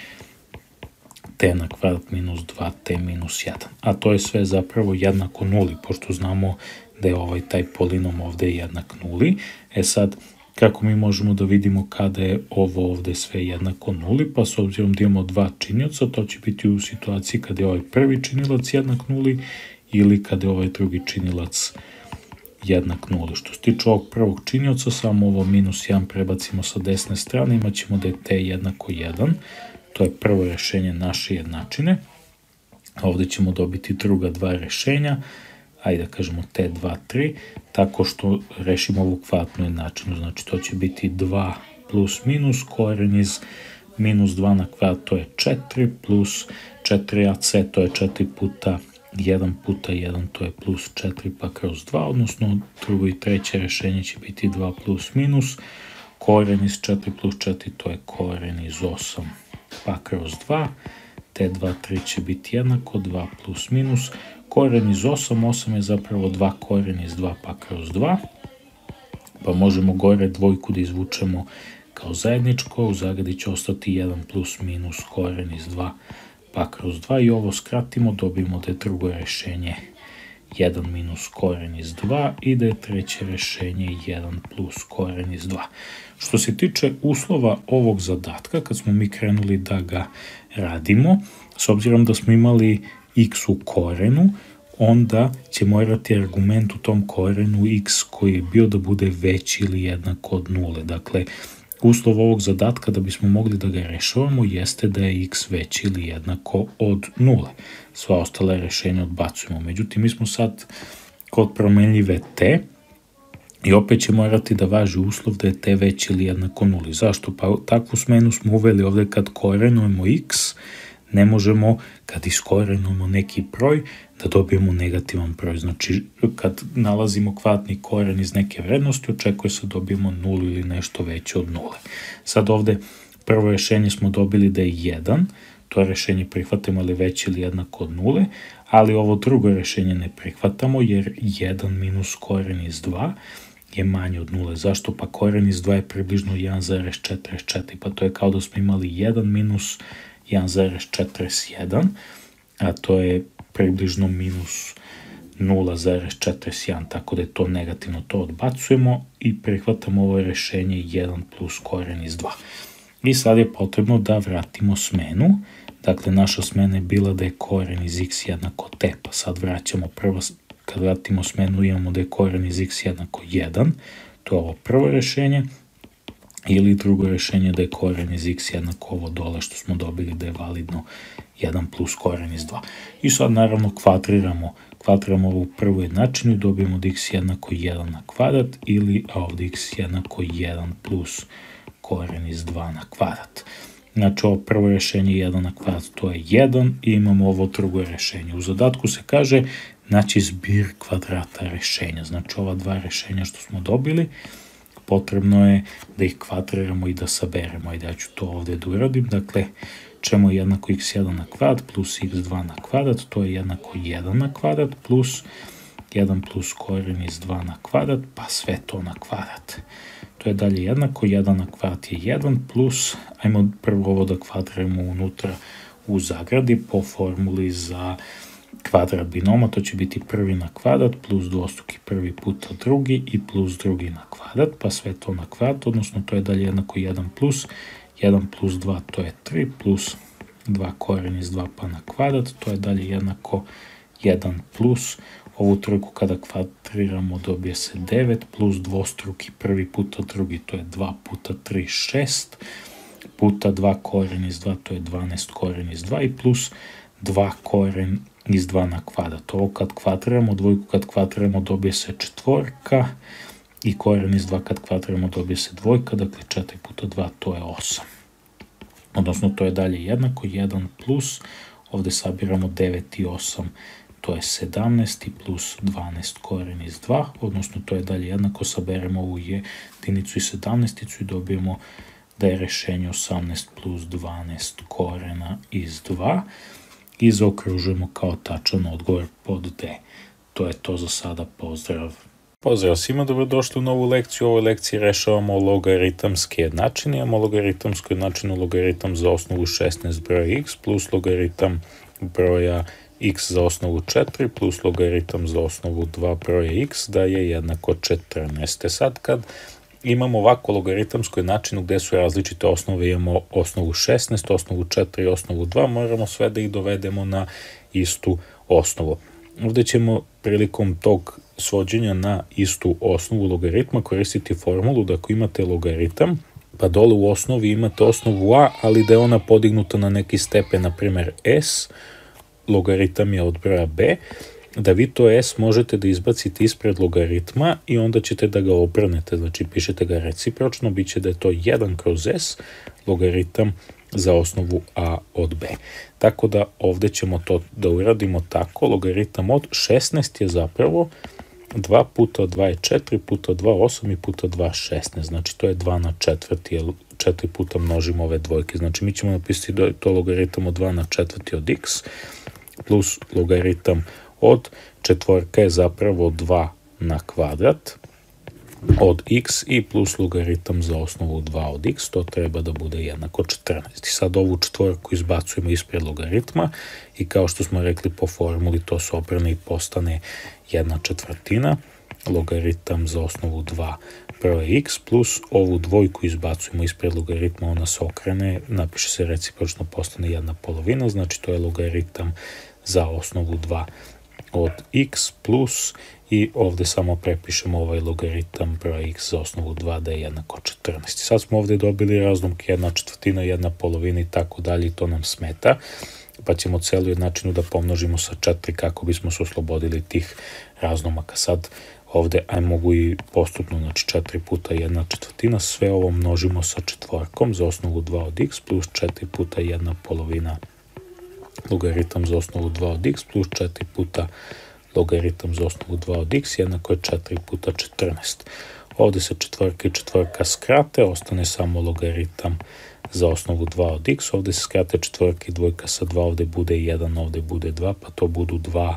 t na kvadrat minus dva t minus jedan. A to je sve zapravo jednako nuli, pošto znamo da je ovaj taj polinom ovdje jednak nuli. E sad, kako mi možemo da vidimo kada je ovo ovdje sve jednako nuli? Pa s obzirom da imamo dva činioca, to će biti u situaciji kada je ovaj prvi činilac jednak nuli ili kada je ovaj drugi činilac jednak nuli. Što se tiče ovog prvog činioca, samo ovo minus jedan prebacimo sa desne strane, imat ćemo da je t jednako jedan. To je prvo rešenje naše jednačine. Ovdje ćemo dobiti druga dva rešenja, ajde da kažemo t dva, tri, tako što rešimo ovu kvadratnu jednačinu. Znači to će biti dva plus minus, koren iz minus dva na kvadrat, to je četiri, plus četiri a c, to je četiri puta jedan puta jedan, to je plus četiri pa kroz dva, odnosno drugo i treće rešenje će biti dva plus minus, koren iz četiri plus četiri, to je koren iz osam pa kroz dva, t dva, tri će biti jednako, dva plus minus, koren iz osam, osam je zapravo dva koren iz dva pa kroz dva, pa možemo gore dvojku da izvučemo kao zajedničko, u zagradi će ostati jedan plus minus koren iz dva pa kroz dva i ovo skratimo, dobijemo da je drugo rešenje jedan minus koren iz dva i da je treće rešenje jedan plus koren iz dva. Što se tiče uslova ovog zadatka, kad smo mi krenuli da ga radimo, s obzirom da smo imali x u korenu, onda će morati argument u tom korenu x koji je bio da bude veći ili jednak od nule. Dakle, uslov ovog zadatka da bismo mogli da ga rešavamo jeste da je x veći ili jednako od nule. Sva ostala rešenja odbacujemo. Međutim, mi smo sad kod promenljive t i opet će morati da važi uslov da je t veći ili jednako nuli. Zašto? Pa takvu smenu smo uveli ovde kad korenujemo x, ne možemo kad iskorenujemo neki broj da dobijemo negativan broj. Znači, kad nalazimo kvadratni koren iz neke vrednosti, očekuje se da dobijemo nulu ili nešto veće od nule. Sad ovde prvo rešenje smo dobili da je jedan, to rešenje prihvatamo ili veće ili jednako od nule, ali ovo drugo rešenje ne prihvatamo jer jedan minus koren iz dva je manje od nule. Zašto? Pa koren iz dva je približno jedan zarez četrdeset četiri, pa to je kao da smo imali jedan minus jedan zarez četrdeset jedan, a to je približno minus nula zarez četrdeset jedan, tako da je to negativno, to odbacujemo i prihvatamo ovo rešenje jedan plus koren iz dva. I sad je potrebno da vratimo smenu, dakle naša smena je bila da je koren iz x jednako t, pa sad vraćamo prvo, kad vratimo smenu imamo da je koren iz x jednako jedan, to je ovo prvo rešenje, ili drugo rešenje da je koren iz x jednako ovo dole što smo dobili da je validno jedan plus koren iz dva. I sad naravno kvadriramo, kvadriramo ovu prvu jednačinu i dobijemo da x jednako jedan na kvadrat ili a ovde x jednako jedan plus koren iz dva na kvadrat. Znači ovo prvo rešenje jedan na kvadrat to je jedan i imamo ovo drugo rešenje. U zadatku se kaže znači zbir kvadrata rešenja. Znači ova dva rešenja što smo dobili potrebno je da ih kvadriramo i da saberemo. Ajde, ja ću to ovde da uradim. Dakle, čemu je jednako x jedan na kvadrat plus x dva na kvadrat, to je jednako jedan na kvadrat plus jedan plus koren iz dva na kvadrat, pa sve to na kvadrat. To je dalje jednako, jedan na kvadrat je jedan plus, ajmo prvo ovo da kvadriramo unutra u zagradi po formuli za kvadrat binoma, to će biti prvi na kvadrat plus dvostruki prvi puta drugi i plus drugi na kvadrat, pa sve to na kvadrat, odnosno to je dalje jednako jedan plus, jedan plus dva to je tri plus dva koren iz dva pa na kvadrat, to je dalje jednako jedan plus, ovu trojku kada kvadriramo dobije se devet plus dvostruki prvi puta drugi, to je dva puta tri, šest, puta dva koren iz dva, to je dvanaest koren iz dva i plus dva koren iz dva na kvadrat. Ovo kad kvadriramo, dvojku kad kvadriramo dobije se četvorka i koren iz dva kad kvadriramo dobije se dvojka, dakle četiri puta dva to je osam. Odnosno to je dalje jednako, jedan plus, ovde sabiramo devet i osam, to je sedamnaest i plus dvanaest koren iz dva, odnosno to je dalje jednako, saberemo ovu jedinicu i sedamnaesticu i dobijemo da je rešenje osamnaest plus dvanaest korena iz dva i zaokružujemo kao tačan odgovor pod D. To je to za sada, pozdrav. Pozdrav svima, dobrodošli u novu lekciju. U ovoj lekciji rešavamo logaritamske jednačine. Imamo logaritamsku jednačinu logaritam za osnovu šesnaest broja x plus logaritam broja x za osnovu četiri plus logaritam za osnovu dva broja x da je jednako četrnaest. Sad kad imamo ovako logaritamsku jednačinu gde su različite osnove, imamo osnovu šesnaest, osnovu četiri i osnovu dva, moramo sve da ih dovedemo na istu osnovu. Ovde ćemo prilikom tog svođenja na istu osnovu logaritma koristiti formulu da ako imate logaritam, pa dole u osnovi imate osnovu a, ali da je ona podignuta na neki stepen, na primer s, logaritam je od broja b, da vi to s možete da izbacite ispred logaritma i onda ćete da ga obrnete, znači pišete ga recipročno, bit će da je to jedan kroz s, logaritam za osnovu a od b. Tako da ovde ćemo to da uradimo tako, logaritam od šesnaest je zapravo dva puta dva je četiri, puta dva osam i puta dva šesnaest, znači to je dva na četvrti, jer četiri puta množimo ove dvojke, znači mi ćemo napisati da je to logaritam od dva na četvrti od x, plus logaritam od četvorka je zapravo dva na kvadrat od x i plus logaritam za osnovu dva od x, to treba da bude jednako četrnaest. I sad ovu četvorku izbacujemo ispred logaritma i kao što smo rekli po formuli to se obrne i postane jedna četvrtina, logaritam za osnovu dva broja x plus ovu dvojku izbacujemo ispred logaritma, ona se okrene, napiše se recipročno, postane jedna polovina, znači to je logaritam za osnovu dva od x plus i ovdje samo prepišemo ovaj logaritam broja x za osnovu dva da je jednako četrnaest. Sad smo ovdje dobili razlomke jedna četvrtina, jedna polovina i tako dalje i to nam smeta. Pa ćemo celu jednačinu da pomnožimo sa četiri kako bismo se oslobodili tih razlomaka. Sad ovdje, aj mogu i postupno, znači četiri puta jedna četvrtina, sve ovo množimo sa četvorkom za osnovu dva od x plus četiri puta jedna polovina logaritam za osnovu dva od x plus četiri puta logaritam za osnovu dva od x jednako je četiri puta četrnaest. Ovdje se četvorka i četvorka skrate, ostane samo logaritam za osnovu dva od x, ovdje se skrate četvorka i dvojka sa dva, ovdje bude jedan, ovdje bude dva, pa to budu dva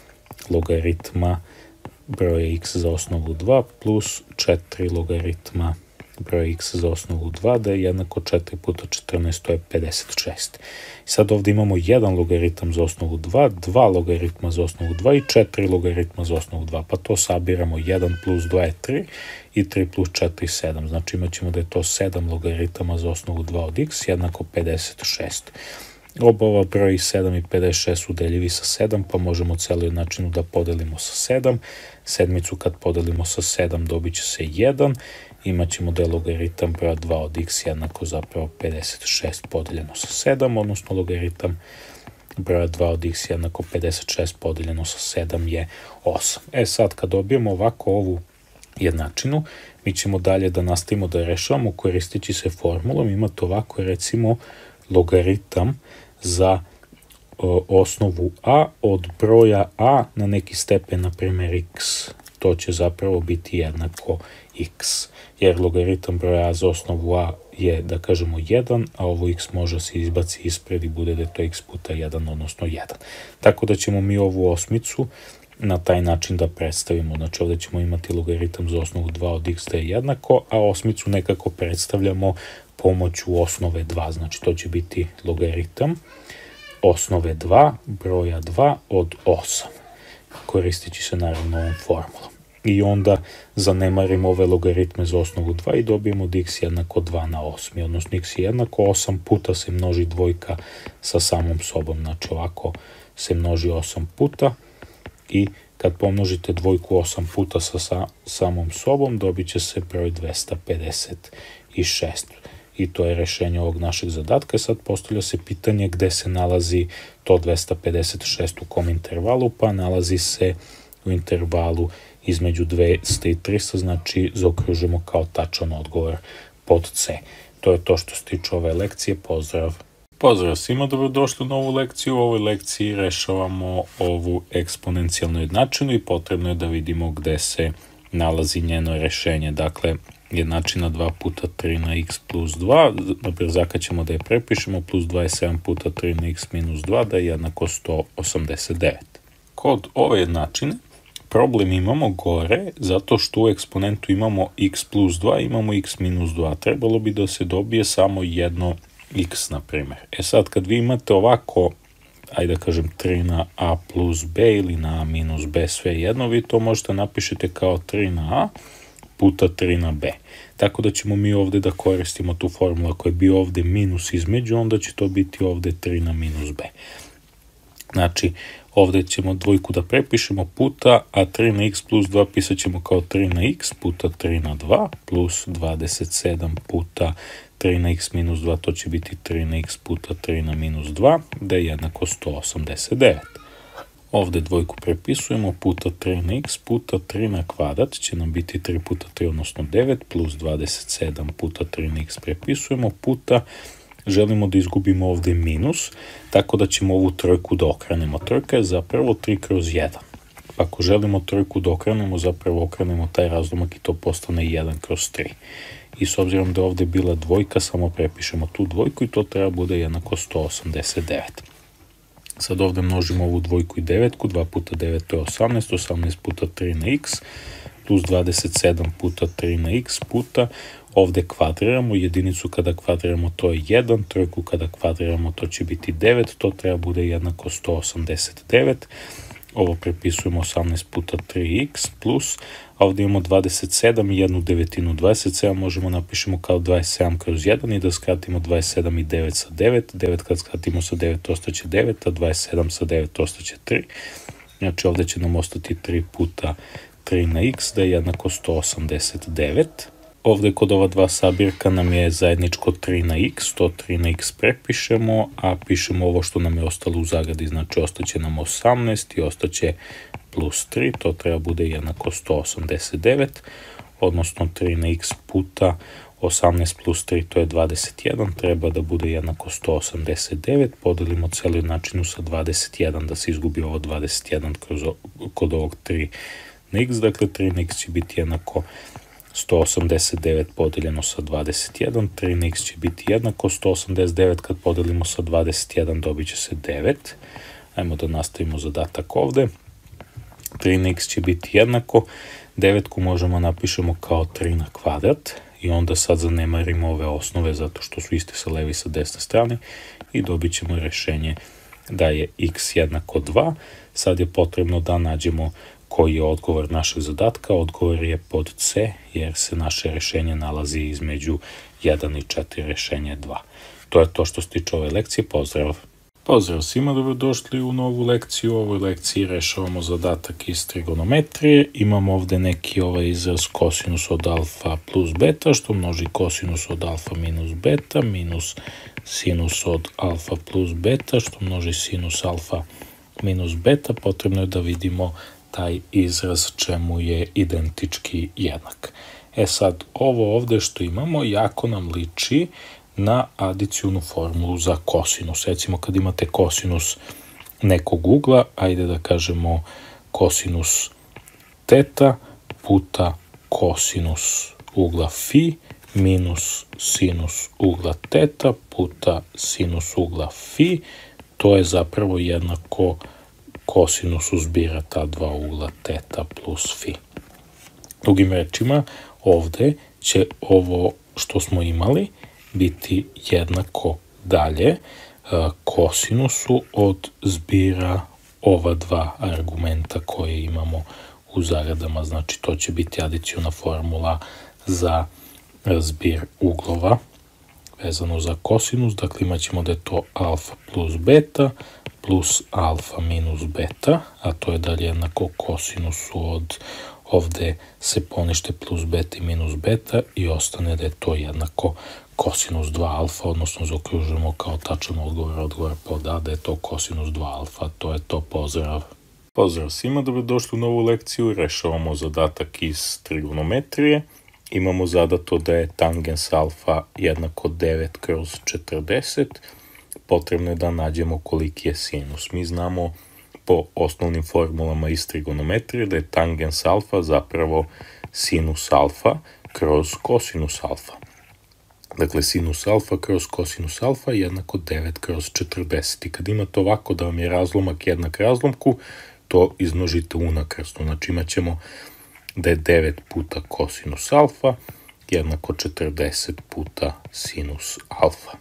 logaritma broja x za osnovu dva plus četiri logaritma broja x za osnovu dva da je jednako četiri puta četrnaest, to je pedeset šest. I sad ovdje imamo jedan logaritam za osnovu dva, dva logaritma za osnovu dva i četiri logaritma za osnovu dva, pa to sabiramo, jedan plus dva je tri i tri plus četiri je sedam, znači imat ćemo da je to sedam logaritama za osnovu dva od x jednako pedeset šest. Oba ova broja sedam i pedeset šest su deljivi sa sedam, pa možemo celu jednačinu da podelimo sa sedam. Sedmicu kad podelimo sa sedam dobit će se jedan. Imaćemo da je logaritam broja dva od x jednako zapravo pedeset šest podeljeno sa sedam, odnosno logaritam broja dva od x jednako pedeset šest podeljeno sa sedam je osam. E sad kad dobijemo ovako ovu jednačinu, mi ćemo dalje da nastavimo da rešavamo koristeći se formulom. Imate ovako recimo logaritam za o, osnovu a od broja a na neki stepen, na primjer x. To će zapravo biti jednako x, jer logaritam broja a za osnovu a je, da kažemo, jedan, a ovo x može se izbaci ispred i bude da je to x puta jedan, odnosno jedan. Tako da ćemo mi ovu osmicu na taj način da predstavimo. Znači ovdje ćemo imati logaritam za osnovu dva od x da je jednako, a osmicu nekako predstavljamo pomoću osnove dva. Znači to će biti logaritam osnove dva broja dva od osam. Koristeći se naravno ovom formulom. I onda zanemarimo ove logaritme za osnovu dva i dobijemo da x jednako dva na osam, odnosno x je jednako osam puta se množi dvojka sa samom sobom. Znači ovako se množi osam puta i kad pomnožite dvojku osam puta sa, sa samom sobom dobit će se broj dvesta pedeset šest. I to je rešenje ovog našeg zadatka. Sad postavlja se pitanje gde se nalazi to dvesta pedeset šest, u kom intervalu, pa nalazi se u intervalu između dvesta i trista, znači zaokružimo kao tačan odgovor pod C. To je to što se tiče ove lekcije. Pozdrav! Pozdrav svima, dobrodošli u novu lekciju. U ovoj lekciji rešavamo ovu eksponencijalnu jednačinu i potrebno je da vidimo gde se nalazi njeno rešenje. Dakle, jednačina dva puta tri na x plus dva, naprijed zakaćemo da je prepišemo, plus dva je sedam puta tri na x minus dva, da je jednako sto osamdeset devet. Kod ove jednačine problem imamo gore, zato što u eksponentu imamo x plus dva, imamo x minus dva. Trebalo bi da se dobije samo jedno x, na primjer. E sad, kad vi imate ovako, ajde da kažem, tri na a plus b ili na a minus b, sve jedno, vi to možete napišete kao tri na a puta tri na b. Tako da ćemo mi ovdje da koristimo tu formulu. Ako je bio ovdje minus između, onda će to biti ovdje tri na minus b. Znači, ovdje ćemo dvojku da prepišemo puta, a tri na x plus dva pisat ćemo kao tri na x puta tri na dva plus dvadeset sedam puta tri na x minus dva, to će biti tri na x puta tri na minus dva, da je jednako sto osamdeset devet. Ovdje dvojku prepisujemo puta tri na x puta tri na kvadrat će nam biti tri puta tri, odnosno devet, plus dvadeset sedam puta tri na x prepisujemo puta, želimo da izgubimo ovdje minus, tako da ćemo ovu trojku da okrenemo. Trojka je zapravo tri kroz jedan. Ako želimo trojku da okrenemo, zapravo okrenemo taj razlomak i to postane jedan kroz tri. I s obzirom da je ovdje bila dvojka, samo prepišemo tu dvojku i to treba bude jednako sto osamdeset devet. Sad ovdje množimo ovu dvojku i devetku, dva puta devet to je osamnaest, osamnaest puta tri na x, plus dvadeset sedam puta tri na x puta, ovdje kvadriramo, jedinicu kada kvadriramo to je jedan, trojku kada kvadriramo to će biti devet, to treba bude jednako sto osamdeset devet. Ovo prepisujemo osamnaest puta tri x plus, a ovdje imamo dvadeset sedam i jednu devetinu. dvadeset sedam možemo napišemo kao dvadeset sedam kroz jedan i da skratimo dvadeset sedam i devet sa devet. devet kad skratimo sa devet ostaće devet, a dvadeset sedam sa devet ostaće tri. Znači ovdje će nam ostati tri puta tri na x da je jednako sto osamdeset devet. Ovdje kod ova dva sabirka nam je zajedničko tri na x, to tri na x prepišemo, a pišemo ovo što nam je ostalo u zagradi, znači ostaće nam osamnaest i ostaće plus tri, to treba bude jednako sto osamdeset devet, odnosno tri na x puta osamnaest plus tri, to je dvadeset jedan, treba da bude jednako sto osamdeset devet, podelimo celu jednačinu sa dvadeset jedan, da se izgubi ovo dvadeset jedan kroz, kod ovog tri na x, dakle tri na x će biti jednako sto osamdeset devet podeljeno sa dvadeset jedan, tri na x će biti jednako sto osamdeset devet kad podelimo sa dvadeset jedan, dobit će se devet. Ajmo da nastavimo zadatak ovde. tri na x će biti jednako, devetku možemo napišemo kao tri na kvadrat i onda sad zanemarimo ove osnove zato što su iste sa leve i sa desne strane i dobit ćemo rešenje da je x jednako dva. Sad je potrebno da nađemo koji je odgovor našeg zadatka. Odgovor je pod C, jer se naše rešenje nalazi između jedan i četiri, rešenje dva. To je to što se tiče ove lekcije. Pozdrav! Pozdrav svima, dobrodošli u novu lekciju. U ovoj lekciji rešavamo zadatak iz trigonometrije. Imamo ovde neki ovaj izraz kosinus od alfa plus beta, što množi kosinus od alfa minus beta, minus sinus od alfa plus beta, što množi sinus alfa minus beta. Potrebno je da vidimo taj izraz čemu je identički jednak. E sad, ovo ovde što imamo jako nam liči na adicijunu formulu za kosinus. Recimo kad imate kosinus nekog ugla, ajde da kažemo kosinus teta puta kosinus ugla fi minus sinus ugla teta puta sinus ugla fi, to je zapravo jednako kosinusu zbira ta dva ugla teta plus fi. Drugim rečima, ovde će ovo što smo imali biti jednako dalje kosinusu od zbira ova dva argumenta koje imamo u zagradama. Znači to će biti adicijuna formula za zbir uglova vezano za kosinus. Dakle imat ćemo da je to alfa plus beta plus alfa minus beta, a to je dalje jednako kosinusu od ovde se ponište plus beta i minus beta i ostane da je to jednako kosinus dva alfa, odnosno zaokružujemo kao tačan odgovor, odgovor pod A da je to kosinus dva alfa. To je to, pozdrav! Pozdrav svima, dobrodošli u novu lekciju. Rešavamo zadatak iz trigonometrije. Imamo zadato da je tangens alfa jednako devet kroz četrdeset. Potrebno je da nađemo koliki je sinus. Mi znamo po osnovnim formulama iz trigonometrije da je tangens alfa zapravo sinus alfa kroz kosinus alfa. Dakle, sinus alfa kroz kosinus alfa jednako devet kroz četrdeset. I kad imate ovako da vam je razlomak jednak razlomku, to izmnožite unakrsno. Znači imat ćemo da je devet puta kosinus alfa jednako četrdeset puta sinus alfa.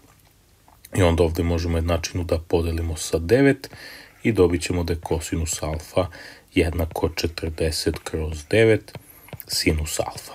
I onda ovde možemo jednačinu da podelimo sa devet i dobit ćemo da je kosinus alfa jednako četrdeset kroz devet sinus alfa.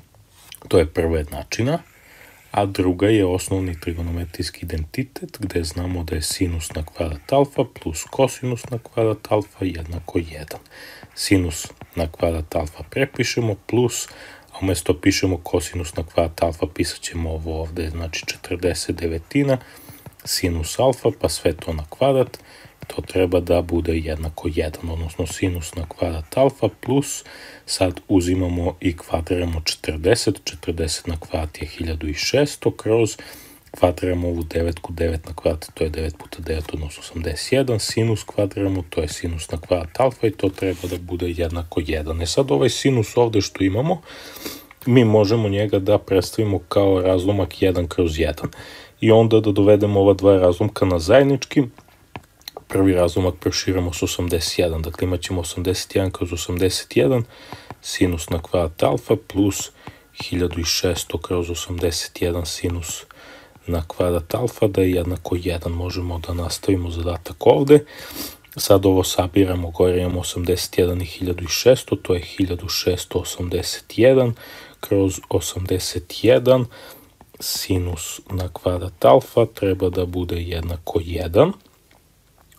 To je prva jednačina, a druga je osnovni trigonometrijski identitet gde znamo da je sinus na kvadrat alfa plus kosinus na kvadrat alfa jednako jedan. Sinus na kvadrat alfa prepišemo plus, a umjesto pišemo kosinus na kvadrat alfa pisat ćemo ovo ovde, znači četrdeset devetina sinus alfa pa sve to na kvadrat. To treba da bude jednako jedan, odnosno sinus na kvadrat alfa plus, sad uzimamo i kvadriramo četrdeset, četrdeset na kvadrat je hiljadu šesto kroz, kvadriramo ovu devetku, devet na kvadrat, to je devet puta devet, odnosno osamdeset jedan, sinus kvadriramo, to je sinus na kvadrat alfa i to treba da bude jednako jedan. E sad ovaj sinus ovde što imamo, mi možemo njega da predstavimo kao razlomak jedan kroz jedan i onda da dovedemo ova dva razlomka na zajednički. Prvi razlomak proširamo s osamdeset jedan, dakle imat ćemo osamdeset jedan kroz osamdeset jedan, sinus na kvadrat alfa plus hiljadu šesto kroz osamdeset jedan sinus na kvadrat alfa da je jednako jedan. Možemo da nastavimo zadatak ovde. Sad ovo sabiramo, gore imamo osamdeset jedan i hiljadu šesto, to je hiljadu šesto osamdeset jedan kroz osamdeset jedan, sinus na kvadrat alfa treba da bude jednako jedan.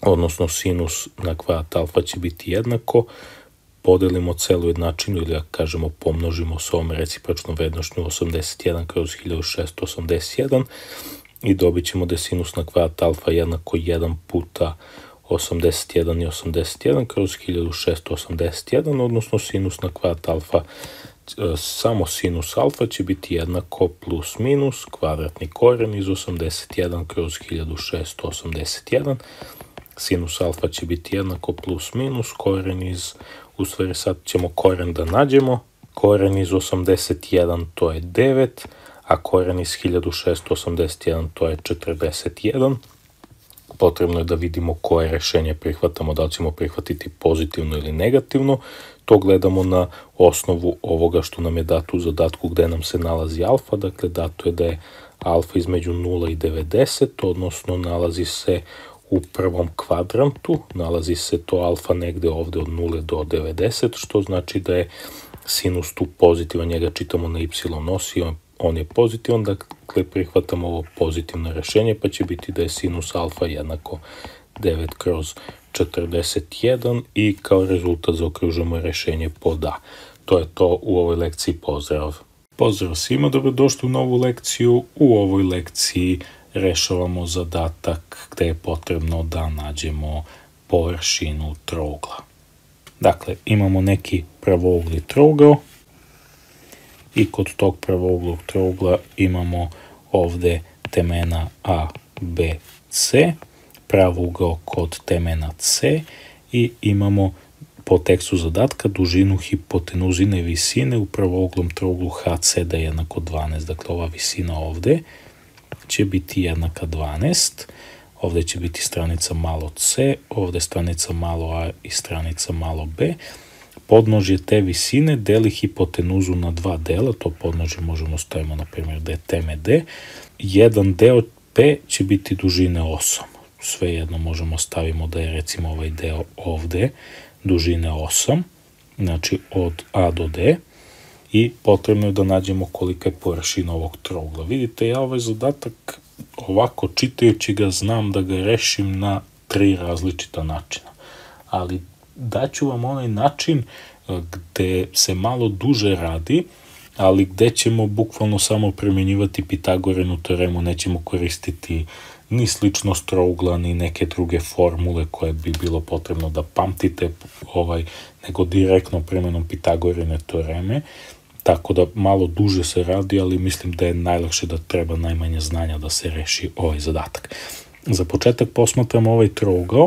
odnosno sinus na kvadrat alfa će biti jednako, podelimo celu jednačinu ili ako kažemo pomnožimo s ovom recipročnom vrednošću osamdeset jedan kroz hiljadu šessto osamdeset jedan i dobit ćemo da je sinus na kvadrat alfa jednako jedan puta osamdeset jedan i osamdeset jedan kroz hiljadu šessto osamdeset jedan, odnosno sinus na kvadrat alfa, samo sinus alfa će biti jednako plus minus kvadratni koren iz osamdeset jedan kroz hiljadu šessto osamdeset jedan. Sinus alfa će biti jednako plus minus koren iz, u stvari sad ćemo koren da nađemo, koren iz osamdeset jedan to je devet, a koren iz hiljadu šessto osamdeset jedan to je četrdeset jedan. Potrebno je da vidimo koje rešenje prihvatamo, da li ćemo prihvatiti pozitivno ili negativno. To gledamo na osnovu ovoga što nam je dato u zadatku gde nam se nalazi alfa. Dakle, dato je da je alfa između nula i devedeset, odnosno nalazi se u prvom kvadrantu, nalazi se to alfa negde ovde od nule do devedeset, što znači da je sinus tu pozitivan, njega čitamo na y osi, on, on je pozitivan, dakle prihvatamo ovo pozitivno rešenje, pa će biti da je sinus alfa jednako devet kroz četrdeset jedan i kao rezultat zaokružujemo rešenje pod A. To je to u ovoj lekciji, pozdrav! Pozdrav svima, dobrodošli u novu lekciju. U ovoj lekciji rešavamo zadatak gde je potrebno da nađemo površinu trougla. Dakle, imamo neki pravougli trougao i kod tog pravouglog trougla imamo ovde temena A, B, C, pravougao kod temena C i imamo po tekstu zadatka dužinu hipotenuzine visine u pravouglom trouglu H C da je jednako dvanaest. Dakle, ova visina ovde će biti jednaka dvanaest. Ovde će biti stranica malo C, ovde stranica malo A i stranica malo B. Podnožje te visine deli hipotenuzu na dva dela, to podnožje možemo stavimo na primjer da je teme D. Jedan deo P će biti dužine osam. Svejedno možemo stavimo da je recimo ovaj deo ovde dužine osam, znači od A do D, i potrebno je da nađemo kolika je površina ovog trougla. Vidite, ja ovaj zadatak ovako čitajući ga znam da ga rešim na tri različita načina, ali daću vam onaj način gde se malo duže radi, ali gde ćemo bukvalno samo primjenjivati Pitagorinu teoremu, nećemo koristiti ni sličnost trougla, ni neke druge formule koje bi bilo potrebno da pamtite, ovaj, nego direktno primenom Pitagorine teoreme, tako da malo duže se radi, ali mislim da je najlakše da treba najmanje znanja da se reši ovaj zadatak. Za početak posmatramo ovaj trougao,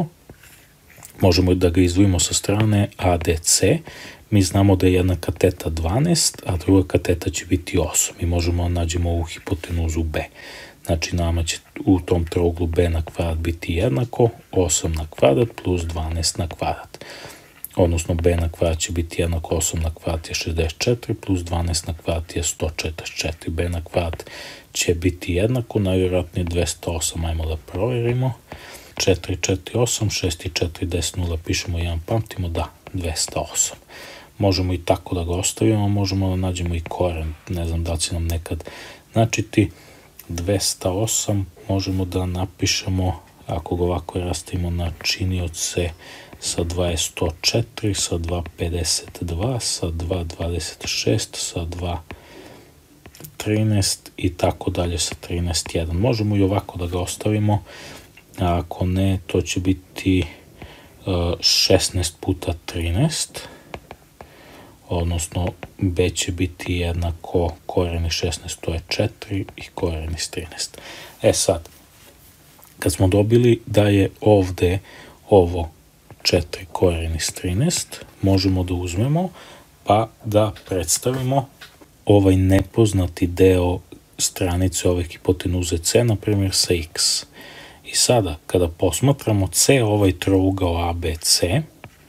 možemo da ga izdvojimo sa strane A D C, mi znamo da je jedna kateta dvanaest, a druga kateta će biti osam i možemo da nađemo ovu hipotenuzu B. Znači, nama će u tom trouglu B na kvadrat biti jednako osam na kvadrat plus dvanaest na kvadrat. Odnosno, B na kvadrat će biti jednako osam na kvadrat je šezdeset četiri plus dvanaest na kvadrat je sto četrdeset četiri. B na kvadrat će biti jednako, najvjerojatnije dvesta osam, ajmo da proverimo. četiri, četiri, osam, šest i četiri, deset, nula, pišemo jedan, pamtimo, da, dvesta osam. Možemo i tako da ga ostavimo, možemo da nađemo i koren, ne znam da će nam nekad načiti. dvesta osam možemo da napišemo, ako ga ovako rastavimo na činioce, sa dva je sto četiri, sa dva pedeset dva, sa dva dvadeset šest, sa dva trinaest i tako dalje sa trinaest jedan. Možemo i ovako da ga ostavimo, a ako ne, to će biti šesnaest puta trinaest, odnosno B će biti jednako koren iz šesnaest, to je četiri, i koren iz trinaest. E sad, kad smo dobili da je ovde ovo četiri koren iz trinaest, možemo da uzmemo pa da predstavimo ovaj nepoznati deo stranice ove hipotenuze C, na primjer sa x. I sada, kada posmatramo C, ovaj trougao A B C,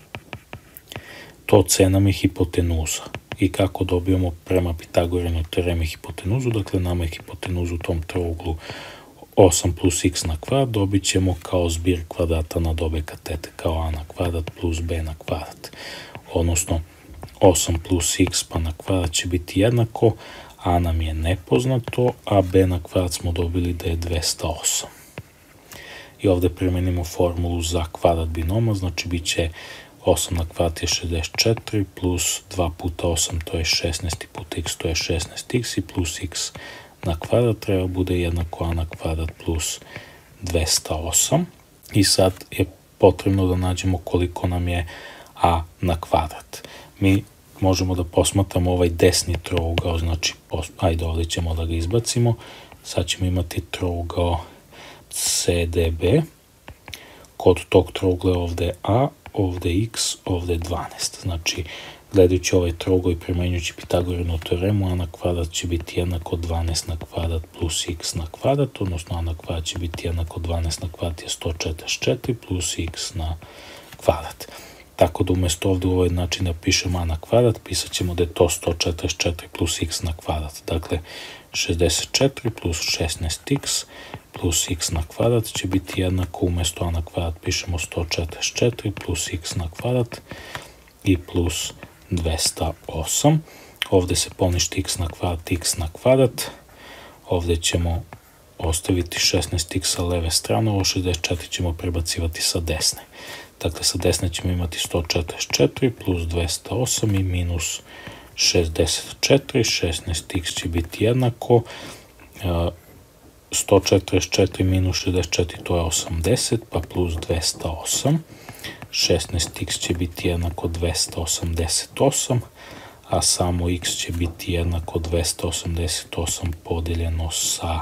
to C nam je hipotenuza. I kako dobijamo prema Pitagorinoj teoremi hipotenuzu, dakle nama je hipotenuza u tom trouglu osam plus x na kvadrat, dobit ćemo kao zbir kvadrata nad obe katete, kao a na kvadrat plus b na kvadrat. Odnosno, osam plus x pa na kvadrat će biti jednako, a nam je nepoznato, a b na kvadrat smo dobili da je dvesta osam. i ovdje primenimo formulu za kvadrat binoma, znači bit će osam na kvadrat je šezdeset četiri plus dva puta osam to je šesnaest puta x to je šesnaest x i plus x na kvadrat treba bude jednako a na kvadrat plus dvesta osam i sad je potrebno da nađemo koliko nam je a na kvadrat. Mi možemo da posmatramo ovaj desni trougao, znači ajde ovdje ćemo da ga izbacimo, sad ćemo imati trougao C D B, kod tog trougla je ovdje a, ovdje x, ovdje dvanaest. Znači, gledajući ovaj trougao i primenjujući Pitagorinu teoremu, a na kvadrat će biti jednako dvanaest na kvadrat plus x na kvadrat, odnosno a na kvadrat će biti jednako dvanaest na kvadrat je sto četrdeset četiri plus x na kvadrat. Tako da umjesto ovdje u ovaj način da pišemo a na kvadrat, pisat ćemo da je to sto četrdeset četiri plus x na kvadrat. Dakle, šezdeset četiri plus šesnaest x plus x na kvadrat će biti jednako, umjesto a na kvadrat pišemo sto četrdeset četiri plus x na kvadrat i plus dvesta osam. Ovdje se poništi x na kvadrat, x na kvadrat. Ovdje ćemo ostaviti šesnaest x sa leve strane, ovo šezdeset četiri ćemo prebacivati sa desne. Dakle, sa desne ćemo imati sto četrdeset četiri plus dvesta osam i minus šezdeset četiri, šesnaest x će biti jednako, sto četrdeset četiri minus šezdeset četiri to je osamdeset, pa plus dvesta osam, šesnaest x će biti jednako dvesta osamdeset osam, a samo x će biti jednako dvesta osamdeset osam podijeljeno sa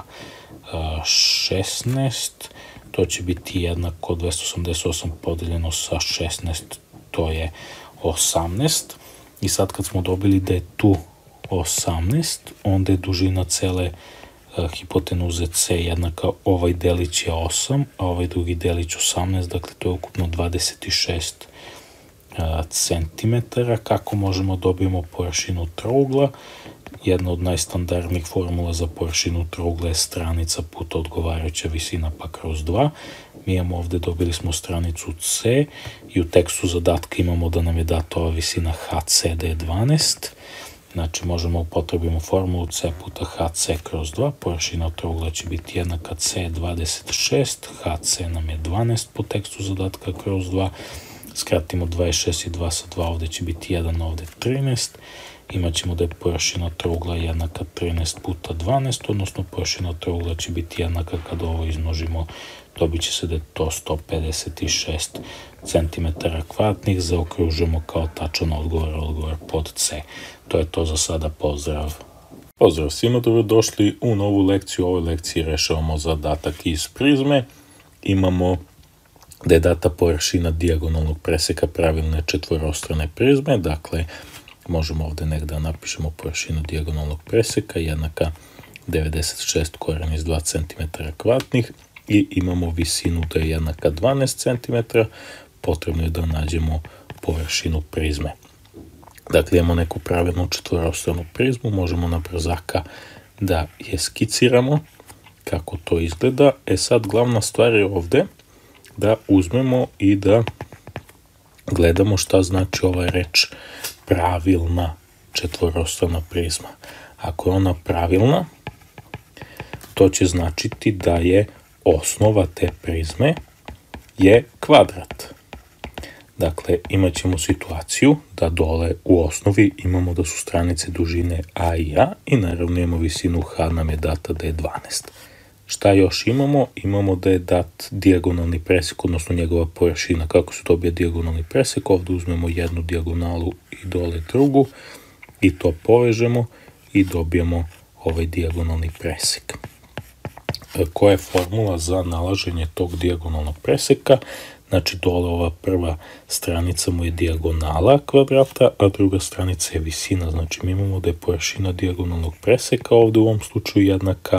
šesnaest, to će biti jednako dvesta osamdeset osam podijeljeno sa šesnaest, to je osamnaest. I sad kad smo dobili da je tu osamnaest, onda je dužina cele uh, hipotenuze C jednaka, ovaj delić je osam, a ovaj drugi delić osamnaest, dakle to je ukupno dvadeset šest uh, centimetara. Kako možemo dobijemo površinu trougla? Jedna od najstandardnijih formula za površinu trougla je stranica puta odgovarajuća visina pa kroz dva. Mi imamo ovdje, dobili smo stranicu C i u tekstu zadatka imamo da nam je data ova visina H C da je dvanaest. Znači možemo upotrebimo formulu C puta H C kroz dva. Površina trougla će biti jednaka C dvadeset šest, H C nam je dvanaest po tekstu zadatka kroz dva. Skratimo dvadeset šest i dva sa dva, ovdje će biti jedan, ovdje trinaest. Imaćemo da je površina trougla jednaka trinaest puta dvanaest, odnosno površina trougla će biti jednaka kada ovo izmnožimo, dobit će se da je to sto pedeset šest centimetara kvadratnih, zaokružujemo kao tačan odgovor, odgovor pod C. To je to za sada, pozdrav. Pozdrav svima, dobrodošli u novu lekciju. U ovoj lekciji rešavamo zadatak iz prizme. Imamo da je data površina dijagonalnog preseka pravilne četvorostrane prizme, dakle možemo ovdje negdje da napišemo površinu dijagonalnog preseka jednaka devedeset šest koren iz dva centimetra kvadratnih i imamo visinu da je jednaka dvanaest centimetara, potrebno je da nađemo površinu prizme. Dakle, imamo neku pravilnu četvorostranu prizmu, možemo na brzaka da je skiciramo kako to izgleda. E sad, glavna stvar je ovdje da uzmemo i da gledamo šta znači ova reč pravilna četvorostrana prizma. Ako je ona pravilna, to će značiti da je osnova te prizme je kvadrat. Dakle, imat ćemo situaciju da dole u osnovi imamo da su stranice dužine A i A i naravno imamo visinu H nam je data da je dvanaest. Šta još imamo? Imamo da je dat dijagonalni presek, odnosno njegova površina. Kako se dobije dijagonalni presek? Ovdje uzmemo jednu dijagonalu i dole drugu i to povežemo i dobijemo ovaj dijagonalni presek. Koja je formula za nalaženje tog dijagonalnog preseka? Znači dole ova prva stranica mu je dijagonala kvadrata, a druga stranica je visina. Znači mi imamo da je površina dijagonalnog preseka ovdje u ovom slučaju jednaka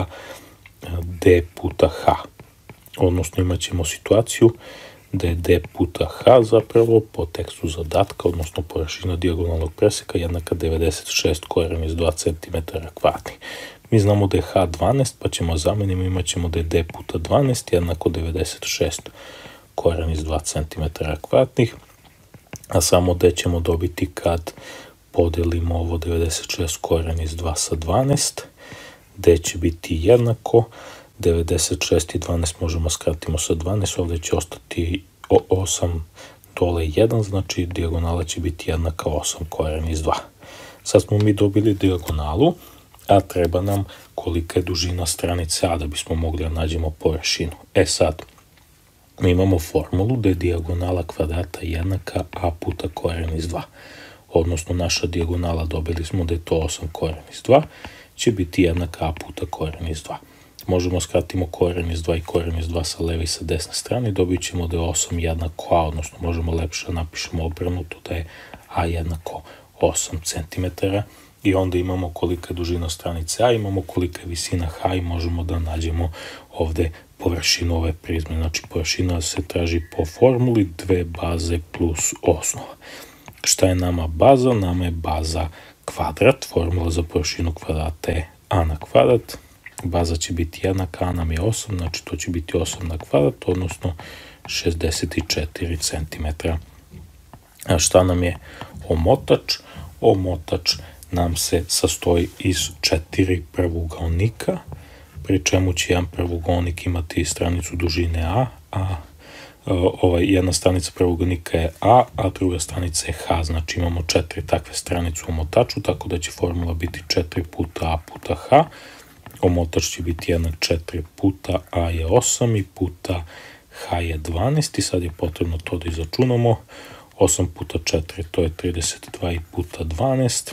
d puta h. Odnosno imat ćemo situaciju da je d puta h zapravo po tekstu zadatka, odnosno površina dijagonalnog preseka jednaka devedeset šest koren iz dva centimetra kvadratnih. Mi znamo da je h dvanaest, pa ćemo zamenimo, imat ćemo da je d puta dvanaest jednako devedeset šest koren iz dva centimetra kvadratnih, a samo d ćemo dobiti kad podelimo ovo devedeset šest koren iz dva sa dvanaest, d će biti jednako devedeset šest i dvanaest možemo skratimo sa dvanaest, ovdje će ostati osam dole jedan, znači dijagonala će biti jednaka osam koren iz dva. Sad smo mi dobili dijagonalu, a treba nam kolika je dužina stranice A da bismo mogli da nađemo površinu. E sad, mi imamo formulu da je dijagonala kvadrata jednaka A puta koren iz dva. Odnosno, naša dijagonala, dobili smo da je to osam koren iz dva, će biti jednaka A puta koren iz dva. Možemo skratimo koren iz dva i koren iz dva sa leve i sa desne strane i dobit ćemo da je osam jednako A, odnosno možemo lepše da napišemo obrnuto da je A jednako osam centimetara i onda imamo kolika je dužina stranice A, imamo kolika je visina H i možemo da nađemo ovde površinu ove prizme. Znači, površina se traži po formuli dve baze plus osnova. Šta je nama baza? Nama je baza kvadrat, formula za površinu kvadrata je A na kvadrat, baza će biti jednaka, A nam je osam, znači to će biti osam na kvadrat, odnosno šezdeset četiri centimetra. A šta nam je omotač? Omotač nam se sastoji iz četiri pravougaonika, pri čemu će jedan pravougaonik imati stranicu dužine A, a ovaj, jedna stranica pravougaonika je A, a druga stranica je H, znači imamo četiri takve stranice u omotaču, tako da će formula biti četiri puta A puta H, omotač će biti jednak četiri puta A je osam i puta H je dvanaest i sad je potrebno to da izračunamo. osam puta četiri to je trideset dva i puta dvanaest,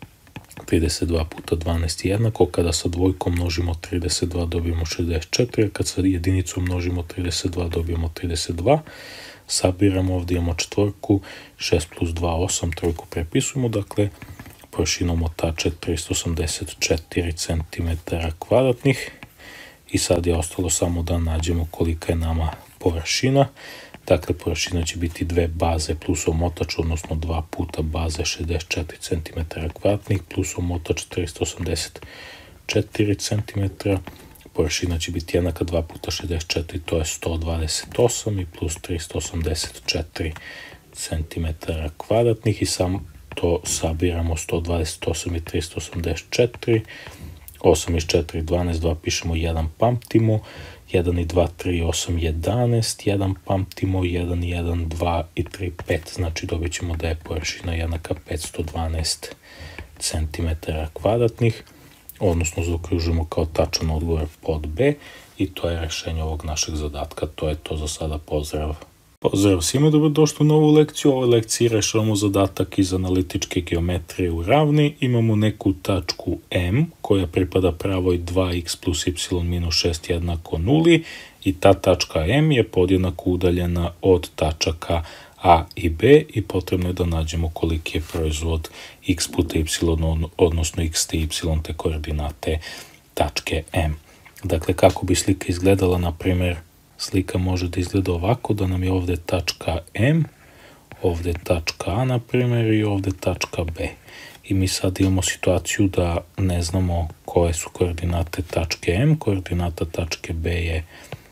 trideset dva puta dvanaest je jednako, kada sa dvojkom množimo trideset dva dobijemo šezdeset četiri, a kad sa jedinicom množimo trideset dva dobijemo trideset dva, sabiramo, ovdje imamo četvorku, šest plus dva, osam, trojku prepisujemo, dakle, površina omotača je tristo osamdeset četiri centimetara kvadratnih i sad je ostalo samo da nađemo kolika je nama površina. Dakle, površina će biti dve baze plus omotač, odnosno dva puta baze šezdeset četiri centimetara kvadratnih plus omotač tristo osamdeset četiri centimetra. Površina će biti jednaka dva puta šezdeset četiri, to je sto dvadeset osam i plus tristo osamdeset četiri centimetara kvadratnih i sam to sabiramo sto dvadeset osam i tristo osamdeset četiri, osam iz četiri, dvanaest, dva pišemo, jedan pamtimo, jedan i dva, tri, osam, jedanaest, jedan pamtimo, jedan, jedan, dva i tri, pet, znači dobit ćemo da je površina jednaka petsto dvanaest centimetara kvadratnih, odnosno zaokružimo kao tačan odgovor pod B i to je rešenje ovog našeg zadatka. To je to za sada, pozdrav. Pozdrav svima, dobrodošli u novu lekciju. U ovoj lekciji rešavamo zadatak iz analitičke geometrije u ravni. Imamo neku tačku M koja pripada pravoj dva x plus y minus šest jednako nuli i ta tačka M je podjednako udaljena od tačaka A i B i potrebno je da nađemo koliki je proizvod x puta y, odnosno x te y te koordinate tačke M. Dakle, kako bi slika izgledala, na primjer, slika može da izgleda ovako, da nam je ovdje tačka M, ovdje tačka A, na primjer, i ovdje tačka B. I mi sad imamo situaciju da ne znamo koje su koordinate tačke M, koordinata tačke B je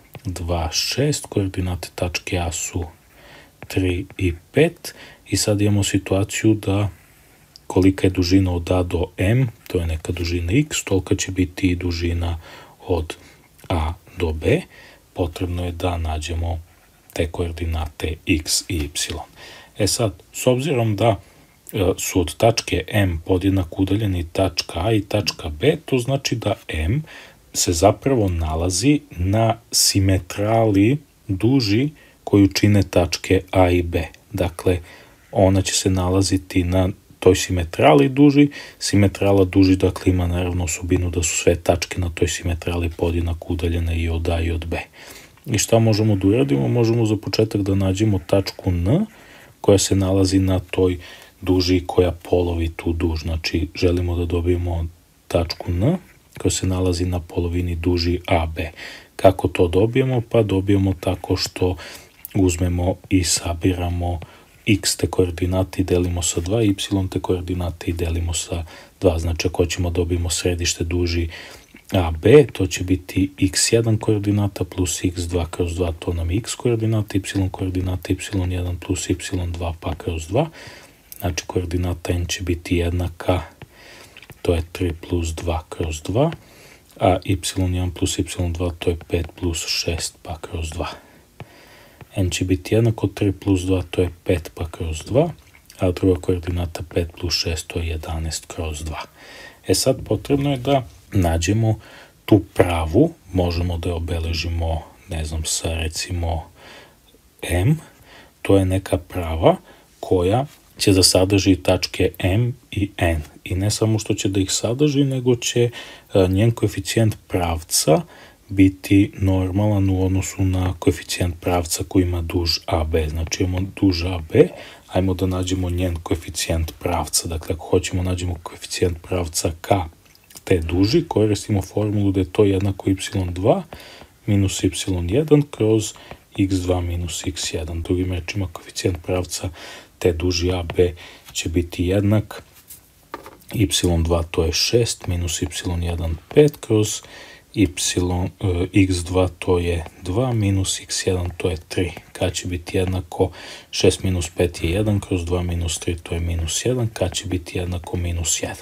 dva, šest, koordinate tačke A su tri i pet i sad imamo situaciju da kolika je dužina od A do M, to je neka dužina x, tolika će biti i dužina od A do B. Potrebno je da nađemo te koordinate x i y. E sad, s obzirom da su od tačke M podjednako udaljeni tačka A i tačka B, to znači da M se zapravo nalazi na simetrali duži koju čine tačke A i B. Dakle, ona će se nalaziti na toj simetrali duži. Simetrala duži, dakle, ima naravno osobinu da su sve tačke na toj simetrali podjednako udaljene i od A i od B. I šta možemo da uradimo? Možemo za početak da nađemo tačku N koja se nalazi na toj duži koja polovi tu duž. Znači, želimo da dobijemo tačku N koja se nalazi na polovini duži A B. Kako to dobijemo? Pa dobijemo tako što uzmemo i sabiramo x te koordinate i delimo sa dva, y te koordinate i delimo sa dva. Znači, ako ćemo dobijemo središte duži A B, to će biti x jedan koordinata plus x dva kroz dva, to nam je x koordinata, y koordinata y jedan plus y dva pa kroz dva. Znači, koordinata n će biti jednaka, to je tri plus dva kroz dva, a y jedan plus y dva to je pet plus šest pa kroz dva. N će biti jednako tri plus dva to je pet pa kroz dva, a druga koordinata pet plus šest to je jedanaest kroz dva. E sad potrebno je da nađemo tu pravu, možemo da je obeležimo, ne znam, sa recimo M, to je neka prava koja će da sadrži tačke M i N. I ne samo što će da ih sadrži, nego će njen koeficijent pravca biti normalan u odnosu na koeficijent pravca koji ima duž A B. Znači imamo duž A B, ajmo da nađemo njen koeficijent pravca. Dakle, ako hoćemo nađemo koeficijent pravca K te duži, koristimo formulu da je to jednako y dva minus y jedan kroz x dva minus x jedan. Drugim rečima, koeficijent pravca te duži A B će biti jednak y dva to je šest minus y jedan pet kroz y, x dva to je dva minus x jedan to je tri. K će biti jednako šest minus pet je jedan kroz dva minus tri to je minus jedan. K će biti jednako minus jedan.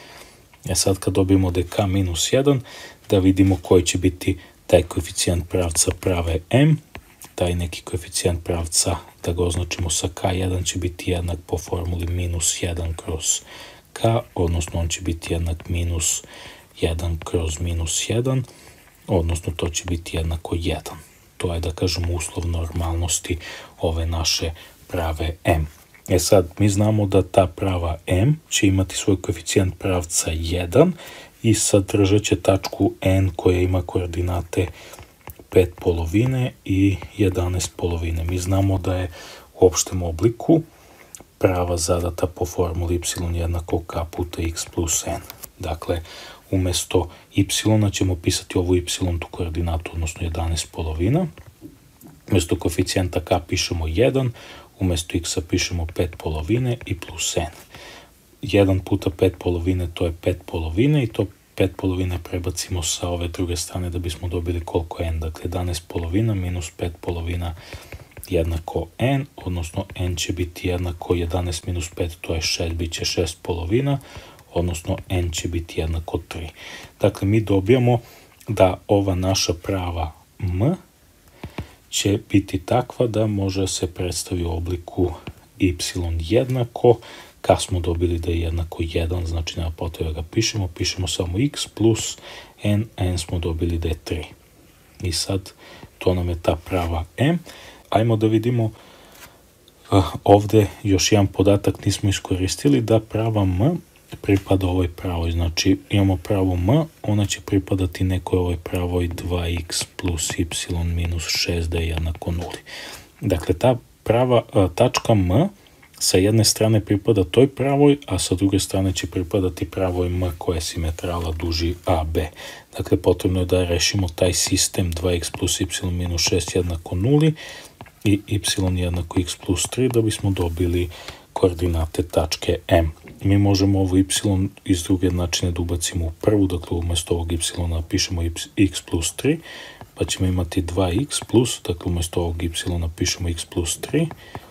E sad kad dobijemo da je K minus jedan, da vidimo koji će biti taj koeficijent pravca prave M. Taj neki koeficijent pravca, da ga označimo sa K jedan, će biti jednak po formuli minus jedan kroz K, odnosno on će biti jednak minus jedan kroz minus jedan, odnosno to će biti jednako jedan. To je, da kažemo, uslov normalnosti ove naše prave M. E sad, mi znamo da ta prava M će imati svoj koeficijent pravca jedan i sadržat će tačku N koja ima koordinate pet polovine i jedanaest polovine. Mi znamo da je u opštem obliku prava zadata po formuli y jednako k puta x plus n. Dakle, umesto y ćemo pisati ovu y tu koordinatu, odnosno jedanaest polovina. Umesto koeficijenta k pišemo jedan, umesto x pišemo pet polovine i plus n. jedan puta pet polovine to je pet polovine i to pet polovine prebacimo sa ove druge strane da bismo dobili koliko je n. Dakle, jedanaest polovina minus pet polovina jednako n, odnosno n će biti jednako jedanaest minus pet, to je šest, bit će šest polovina, odnosno n će biti jednako tri. Dakle, mi dobijamo da ova naša prava m će biti takva da može se predstavi u obliku y jednako, k smo dobili da je jednako jedan, znači nema potrebe da ga pišemo, pišemo samo x plus n, n smo dobili da je tri. I sad to nam je ta prava m. Ajmo da vidimo, uh, ovde još jedan podatak nismo iskoristili, da prava m pripada ovoj pravoj. Znači imamo pravu m, ona će pripadati nekoj ovoj pravoj dva x plus y minus šest da je jednako nuli. Dakle, ta prava uh, tačka m sa jedne strane pripada toj pravoj, a sa druge strane će pripadati pravoj m koja je simetrala duži A B. Dakle, potrebno je da rešimo taj sistem dva x plus y minus šest jednako nuli i y jednako x plus tri da bismo dobili koordinate tačke M. Mi možemo ovo y iz druge načine da ubacimo u prvu, dakle umjesto ovog y napišemo x plus tri, pa ćemo imati dva x plus, dakle umjesto ovog y napišemo x plus tri,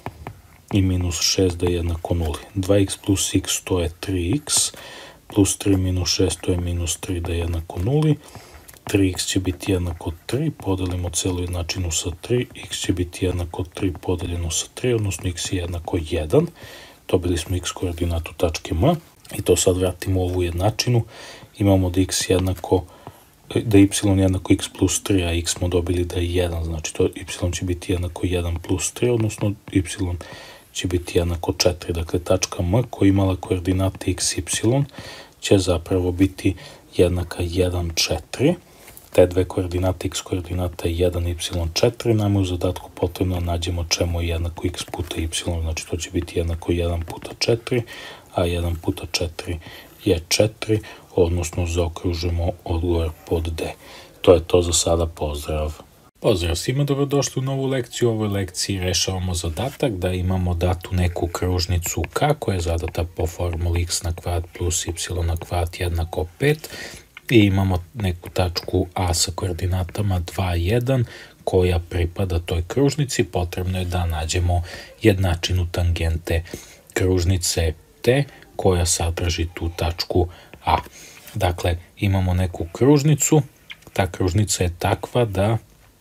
i minus šest da je jednako nuli. dva x plus x to je tri x, plus tri minus šest to je minus tri da je jednako nuli, tri x će biti jednako tri, podelimo celu jednačinu sa tri, x će biti jednako tri podeljeno sa tri, odnosno x je jednako jedan. Dobili smo x koordinatu tačke m i to sad vratimo u ovu jednačinu. Imamo da x jednako, da y jednako x plus tri, a x smo dobili da je jedan, znači to y će biti jednako jedan plus tri, odnosno y će biti jednako četiri. Dakle, tačka m koja imala koordinate x, y će zapravo biti jednaka jedan, četiri. Te dve koordinate x koordinata jedan, y, četiri. Nama je u zadatku potrebno da nađemo čemu je jednako x puta y, znači to će biti jednako jedan puta četiri, a jedan puta četiri je četiri, odnosno zaokružimo odgovor pod D. To je to za sada, pozdrav! Pozdrav svima, dobrodošli u novu lekciju. U ovoj lekciji rešavamo zadatak da imamo datu neku kružnicu K koja je zadata po formuli x na kvadrat plus y na kvadrat jednako pet i imamo neku tačku A sa koordinatama dva, jedan koja pripada toj kružnici. Potrebno je da nađemo jednačinu tangente kružnice T koja sadrži tu tačku A. Dakle, imamo neku kružnicu, ta kružnica je takva da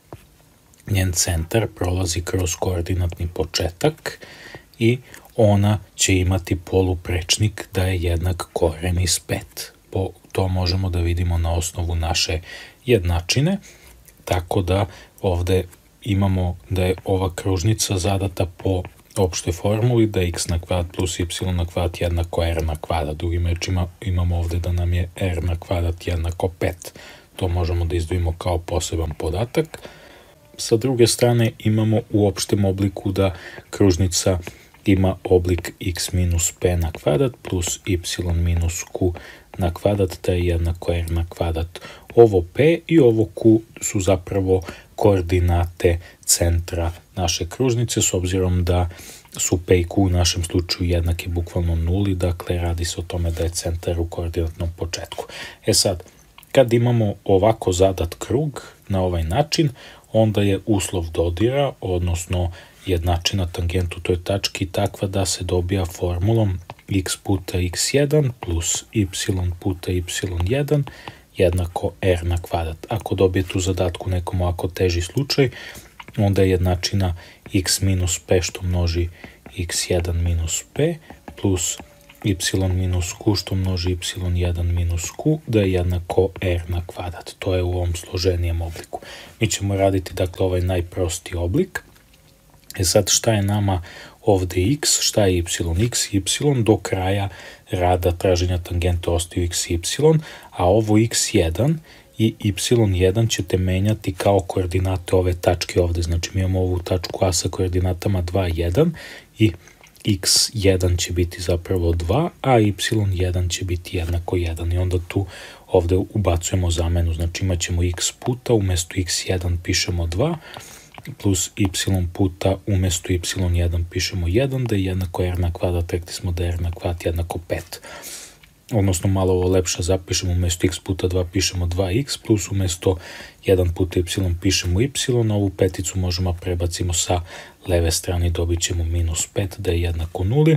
njen centar prolazi kroz koordinatni početak i ona će imati poluprečnik da je jednak koren iz pet. Po to možemo da vidimo na osnovu naše jednačine, tako da ovde imamo da je ova kružnica zadata po opštoj formuli da je x na kvadrat plus y na kvadrat jednako r na kvadrat. Drugim rečima imamo ovde da nam je r na kvadrat jednako pet. To možemo da izdvojimo kao poseban podatak. Sa druge strane imamo u opštem obliku da kružnica ima oblik x minus p na kvadrat plus y minus q na kvadrat, da je jednako r na kvadrat. Ovo p i ovo q su zapravo koordinate centra naše kružnice, s obzirom da su p i q u našem slučaju jednaki bukvalno nuli, dakle radi se o tome da je centar u koordinatnom početku. E sad, kad imamo ovako zadat krug na ovaj način, onda je uslov dodira, odnosno jednačina tangentu toj tački takva da se dobija formulom x puta x jedan plus y puta y jedan jednako r na kvadrat. Ako dobijete u zadatku nekom ovako teži slučaj, onda je jednačina x minus p što množi x jedan minus p plus y minus q što množi y jedan minus q da je jednako r na kvadrat. To je u ovom složenijem obliku. Mi ćemo raditi dakle ovaj najprostiji oblik. E sad šta je nama ovde x, šta je y? X i y do kraja rada traženja tangenta ostaju x i y, a ovo x jedan i y jedan ćete menjati kao koordinate ove tačke ovde. Znači mi imamo ovu tačku a sa koordinatama dva, jedan i x jedan će biti zapravo dva, a y jedan će biti jednako jedan i onda tu ovde ubacujemo zamenu. Znači imat ćemo x puta, umesto x jedan pišemo dva, plus y puta umesto y jedan pišemo jedan, da je jednako r na kvadrat, rekli smo da je r na kvadrat jednako pet. Odnosno malo ovo lepše zapišemo, umesto x puta dva pišemo dva x, plus umesto jedan puta y pišemo y, ovu peticu možemo prebacimo sa leve strane i dobit ćemo minus pet, da je jednako nuli.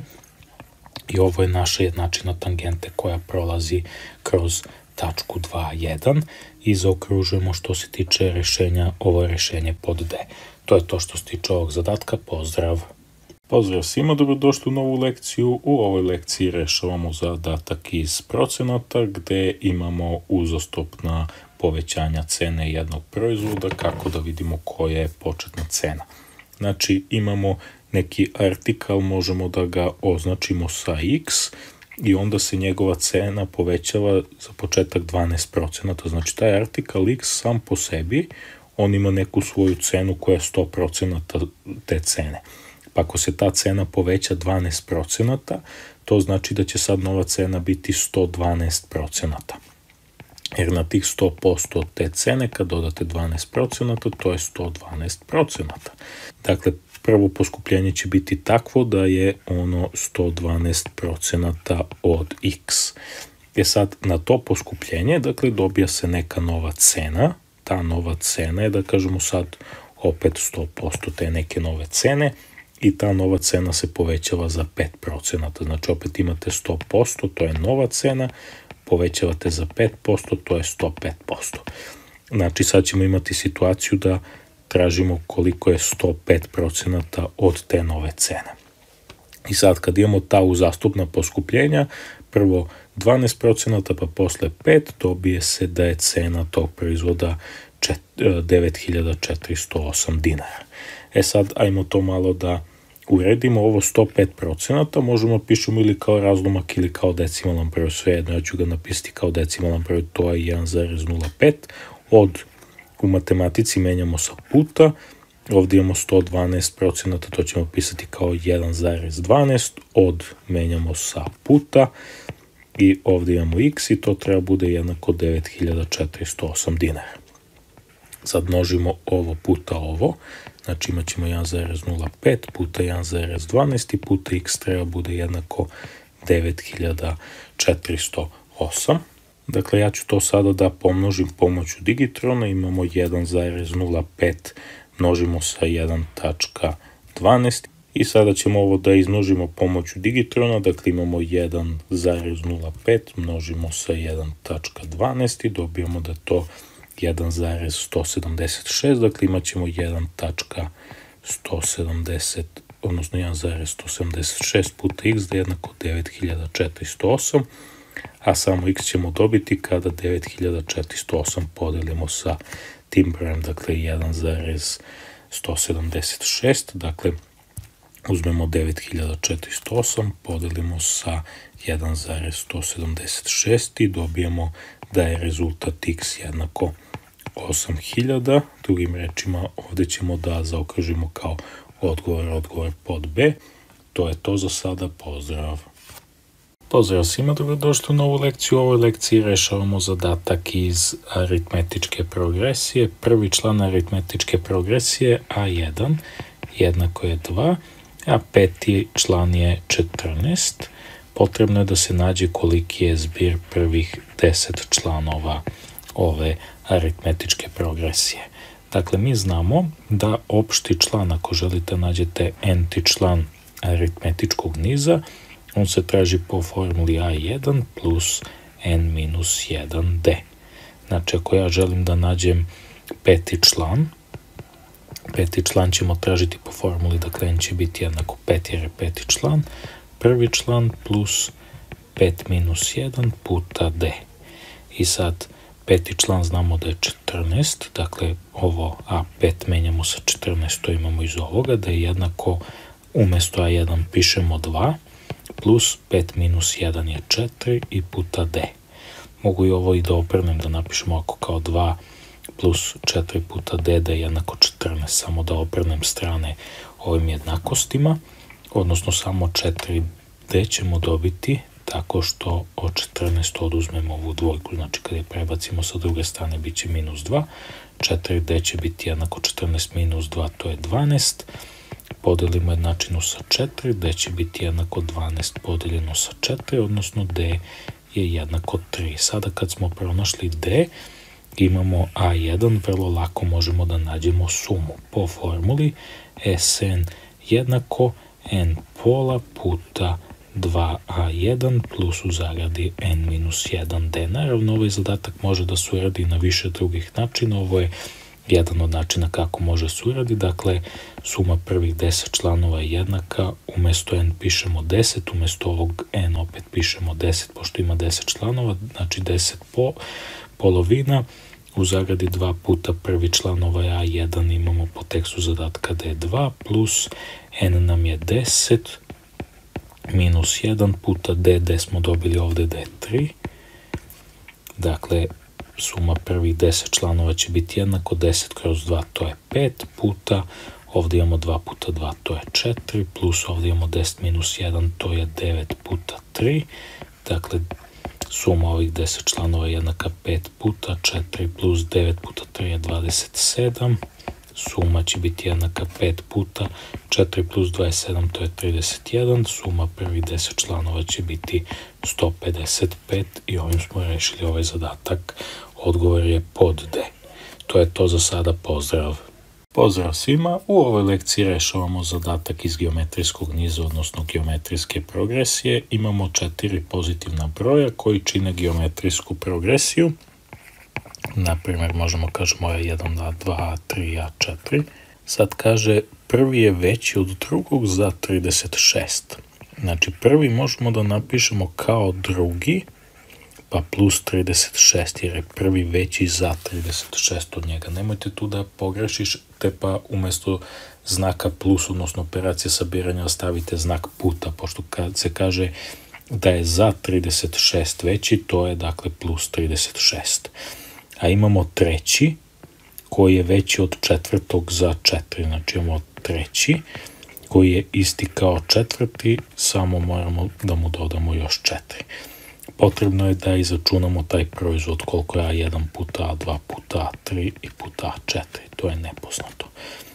I ovo je naša jednačina tangente koja prolazi kroz tačku dva, jedan i zaokružujemo što se tiče rešenja, ovo je rešenje pod D. To je to što se tiče ovog zadatka. Pozdrav! Pozdrav svima, dobrodošli u novu lekciju. U ovoj lekciji rešavamo zadatak iz procenata gde imamo uzastopna povećanja cene jednog proizvoda, kako da vidimo koja je početna cena. Znači imamo neki artikal, možemo da ga označimo sa x, i onda se njegova cena povećava za početak dvanaest procenata. Znači taj artikal x sam po sebi, on ima neku svoju cenu koja je sto procenata te cene. Pa ako se ta cena poveća dvanaest procenata, to znači da će sad nova cena biti sto dvanaest procenata. Jer na tih sto posto od te cene, kad dodate dvanaest procenata, to je sto dvanaest procenata. Dakle, prvo poskupljenje će biti takvo da je ono sto dvanaest procenata od x. E sad, na to poskupljenje, dakle, dobija se neka nova cena. Ta nova cena je, da kažemo sad, opet sto posto te neke nove cene i ta nova cena se povećava za pet procenata. Znači, opet imate sto posto, to je nova cena, povećavate za pet posto, to je sto pet posto. Znači, sad ćemo imati situaciju da tražimo koliko je sto pet procenata od te nove cene. I sad kad imamo ta uzastopna poskupljenja, prvo dvanaest procenata pa posle pet, dobije se da je cena tog proizvoda devet hiljada četiristo osam dinara. E sad, ajmo to malo da uredimo. Ovo sto pet procenata možemo pišemo ili kao razlomak ili kao decimalan broj, svejedno, ja ću ga napisati kao decimalan broj, to je jedan zarez nula pet, od u matematici menjamo sa puta, ovdje imamo sto dvanaest procenata, to ćemo pisati kao jedan zarez dvanaest, od menjamo sa puta i ovdje imamo x i to treba bude jednako devet hiljada četiristo osam dinara. Sad množimo ovo puta ovo, znači imat ćemo jedan zarez nula pet puta jedan zarez dvanaest i puta x treba bude jednako devet hiljada četiristo osam. Dakle, ja ću to sada da pomnožim pomoću digitrona, imamo jedan zarez nula pet množimo sa jedan zarez dvanaest I sada ćemo ovo da izmnožimo pomoću digitrona, dakle imamo jedan zarez nula pet množimo sa jedan tačka dvanaest i dobijemo da je to jedan zarez sto sedamdeset šest, dakle imat ćemo jedan tačka sto sedamdeset, odnosno jedan zarez sto sedamdeset šest puta x da je jednako devet hiljada četiristo osam, a samo x ćemo dobiti kada devet hiljada četiristo osam podelimo sa tim brojem, dakle jedan zarez sto sedamdeset šest, dakle uzmemo devet hiljada četiristo osam, podelimo sa jedan zarez sto sedamdeset šest i dobijemo da je rezultat x jednako osam hiljada. Drugim rečima, ovdje ćemo da zaokružimo kao odgovor, odgovor pod B. To je to za sada, pozdrav. Pozdrav svima, dobrodošli u novu lekciju. U ovoj lekciji rešavamo zadatak iz aritmetičke progresije. Prvi član aritmetičke progresije a jedan jednako je dva, a peti član je četrnaest. Potrebno je da se nađe koliki je zbir prvih deset članova ove aritmetičke progresije. Dakle, mi znamo da opšti član, ako želite nađete n-ti član aritmetičkog niza, on se traži po formuli a jedan plus n minus jedan d. Znači, ako ja želim da nađem peti član, peti član ćemo tražiti po formuli, dakle n će biti jednako pet jer je peti član, prvi član plus pet minus jedan puta d. I sad, peti član znamo da je četrnaest, dakle ovo a pet menjamo sa četrnaest, to imamo iz ovoga, da je jednako, umjesto a jedan pišemo dva, plus pet minus jedan je četiri i puta d. Mogu i ovo i da obrnem, da napišemo ako kao dva plus četiri puta d da je jednako četrnaest, samo da obrnem strane ovim jednakostima, odnosno samo četiri d ćemo dobiti tako što od četrnaest oduzmemo ovu dvojku, znači kada je prebacimo sa druge strane bit će minus dva, četiri d će biti jednako četrnaest minus dva, to je dvanaest, podelimo jednačinu sa četiri, d će biti jednako dvanaest podeljeno sa četiri, odnosno d je jednako tri. Sada kad smo pronašli d, imamo a jedan, vrlo lako možemo da nađemo sumu po formuli Sn jednako n pola puta dva a jedan plus u zagradi n minus jedan d. Naravno, ovaj zadatak može da se uradi na više drugih načina. Ovo je jedan od načina kako može se uradi. Dakle, suma prvih deset članova je jednaka. Umjesto n pišemo deset, umjesto ovog n opet pišemo deset, pošto ima deset članova, znači deset po, polovina. U zagradi dva puta prvi član ovaj a jedan imamo po tekstu zadatka d dva plus n nam je deset minus jedan puta d, d smo dobili ovdje d tri. Dakle, suma prvih deset članova će biti jednako deset kroz dva, to je pet, puta, ovdje imamo dva puta dva, to je četiri, plus ovdje imamo deset minus jedan, to je devet puta tri. Dakle, suma ovih deset članova je jednaka pet puta četiri plus devet puta tri je dvadeset sedam. Suma će biti jednaka pet puta četiri plus dvadeset sedam, to je trideset jedan. Suma prvih deset članova će biti sto pedeset pet i ovim smo rešili ovaj zadatak. Odgovor je pod D. To je to za sada, pozdrav. Pozdrav svima, u ovoj lekciji rešavamo zadatak iz geometrijskog niza, odnosno geometrijske progresije. Imamo četiri pozitivna broja koji čine geometrijsku progresiju. Naprimjer, možemo kažemo a jedan, a dva, a tri, a četiri. Sad kaže prvi je veći od drugog za trideset šest. Znači prvi možemo da napišemo kao drugi, pa plus trideset šest, jer je prvi veći za trideset šest od njega. Nemojte tu da pogrešiš, te pa umjesto znaka plus, odnosno operacije sabiranja, stavite znak puta, pošto kad se kaže da je za trideset šest veći, to je dakle plus trideset šest. A imamo treći, koji je veći od četvrtog za četiri, znači imamo treći, koji je isti kao četvrti, samo moramo da mu dodamo još četiri. Potrebno je da izračunamo taj proizvod koliko je a jedan puta a dva puta a tri i puta a četiri. To je nepoznato.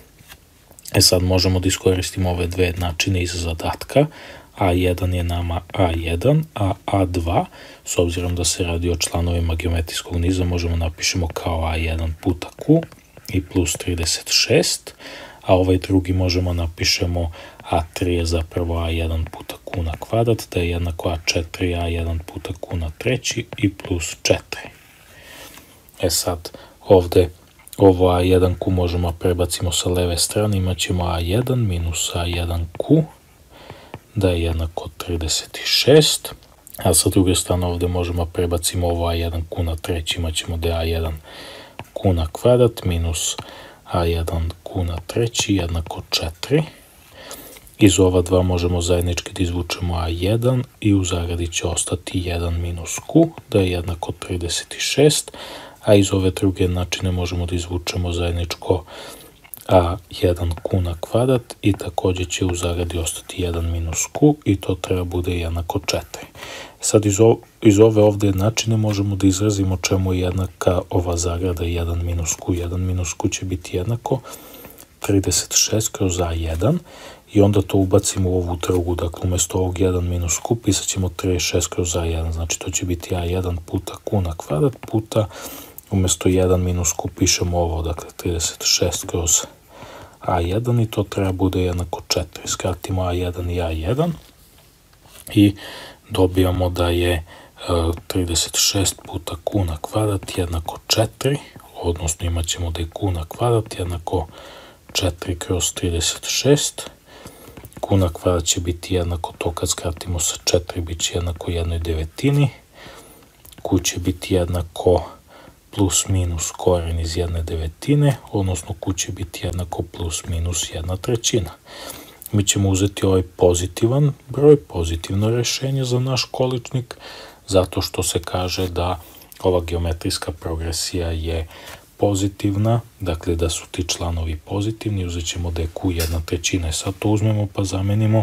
E sad možemo da iskoristimo ove dve načine iz zadatka. a jedan je nama a jedan, a a dva, s obzirom da se radi o članovima geometrijskog niza, možemo napišemo kao a jedan puta q i plus trideset šest, a ovaj drugi možemo napišemo a tri je zapravo a jedan puta q na kvadrat, da je jednako a četiri a jedan puta q na treći i plus četiri. E sad, ovde ovo a jedan q možemo prebacimo sa leve strane, imat ćemo a jedan minus a jedan q, da je jednako trideset šest, a sa druge strane ovde možemo prebacimo ovo a jedan q na treći, imat ćemo da je a jedan q na kvadrat minus a jedan q na treći jednako četiri. Iz ova dva možemo zajednički da izvučemo a jedan i u zagradi će ostati jedan minus q, da je jednako trideset šest, a iz ove druge načine možemo da izvučemo zajedničko a jedan q na kvadrat i također će u zagradi ostati jedan minus q i to treba bude jednako četiri. Sad iz, o, iz ove ovdje načine možemo da izrazimo čemu je jednaka ova zagrada jedan minus q. jedan minus q će biti jednako trideset šest kroz a jedan i onda to ubacimo u ovu drugu, dakle umjesto ovog jedan minus q pisat ćemo trideset šest kroz a jedan, znači to će biti a jedan puta q na kvadrat puta, umjesto jedan minus q pišemo ovo, dakle trideset šest kroz a jedan i to treba bude jednako četiri. Skratimo a jedan i a jedan i dobijamo da je trideset šest puta q na kvadrat jednako četiri, odnosno imat ćemo da je q na kvadrat jednako četiri kroz trideset šest. Q na kvadrat će biti jednako to kad skratimo sa četiri, bit će jednako jednoj devetini. Q će biti jednako plus minus koren iz jedne devetine, odnosno q će biti jednako plus minus jedna trećina. Mi ćemo uzeti ovaj pozitivan broj, pozitivno rješenje za naš količnik, zato što se kaže da ova geometrijska progresija je pozitivna, dakle da su ti članovi pozitivni, uzet ćemo da je q jedna trećina. Sad to uzmemo pa zamenimo,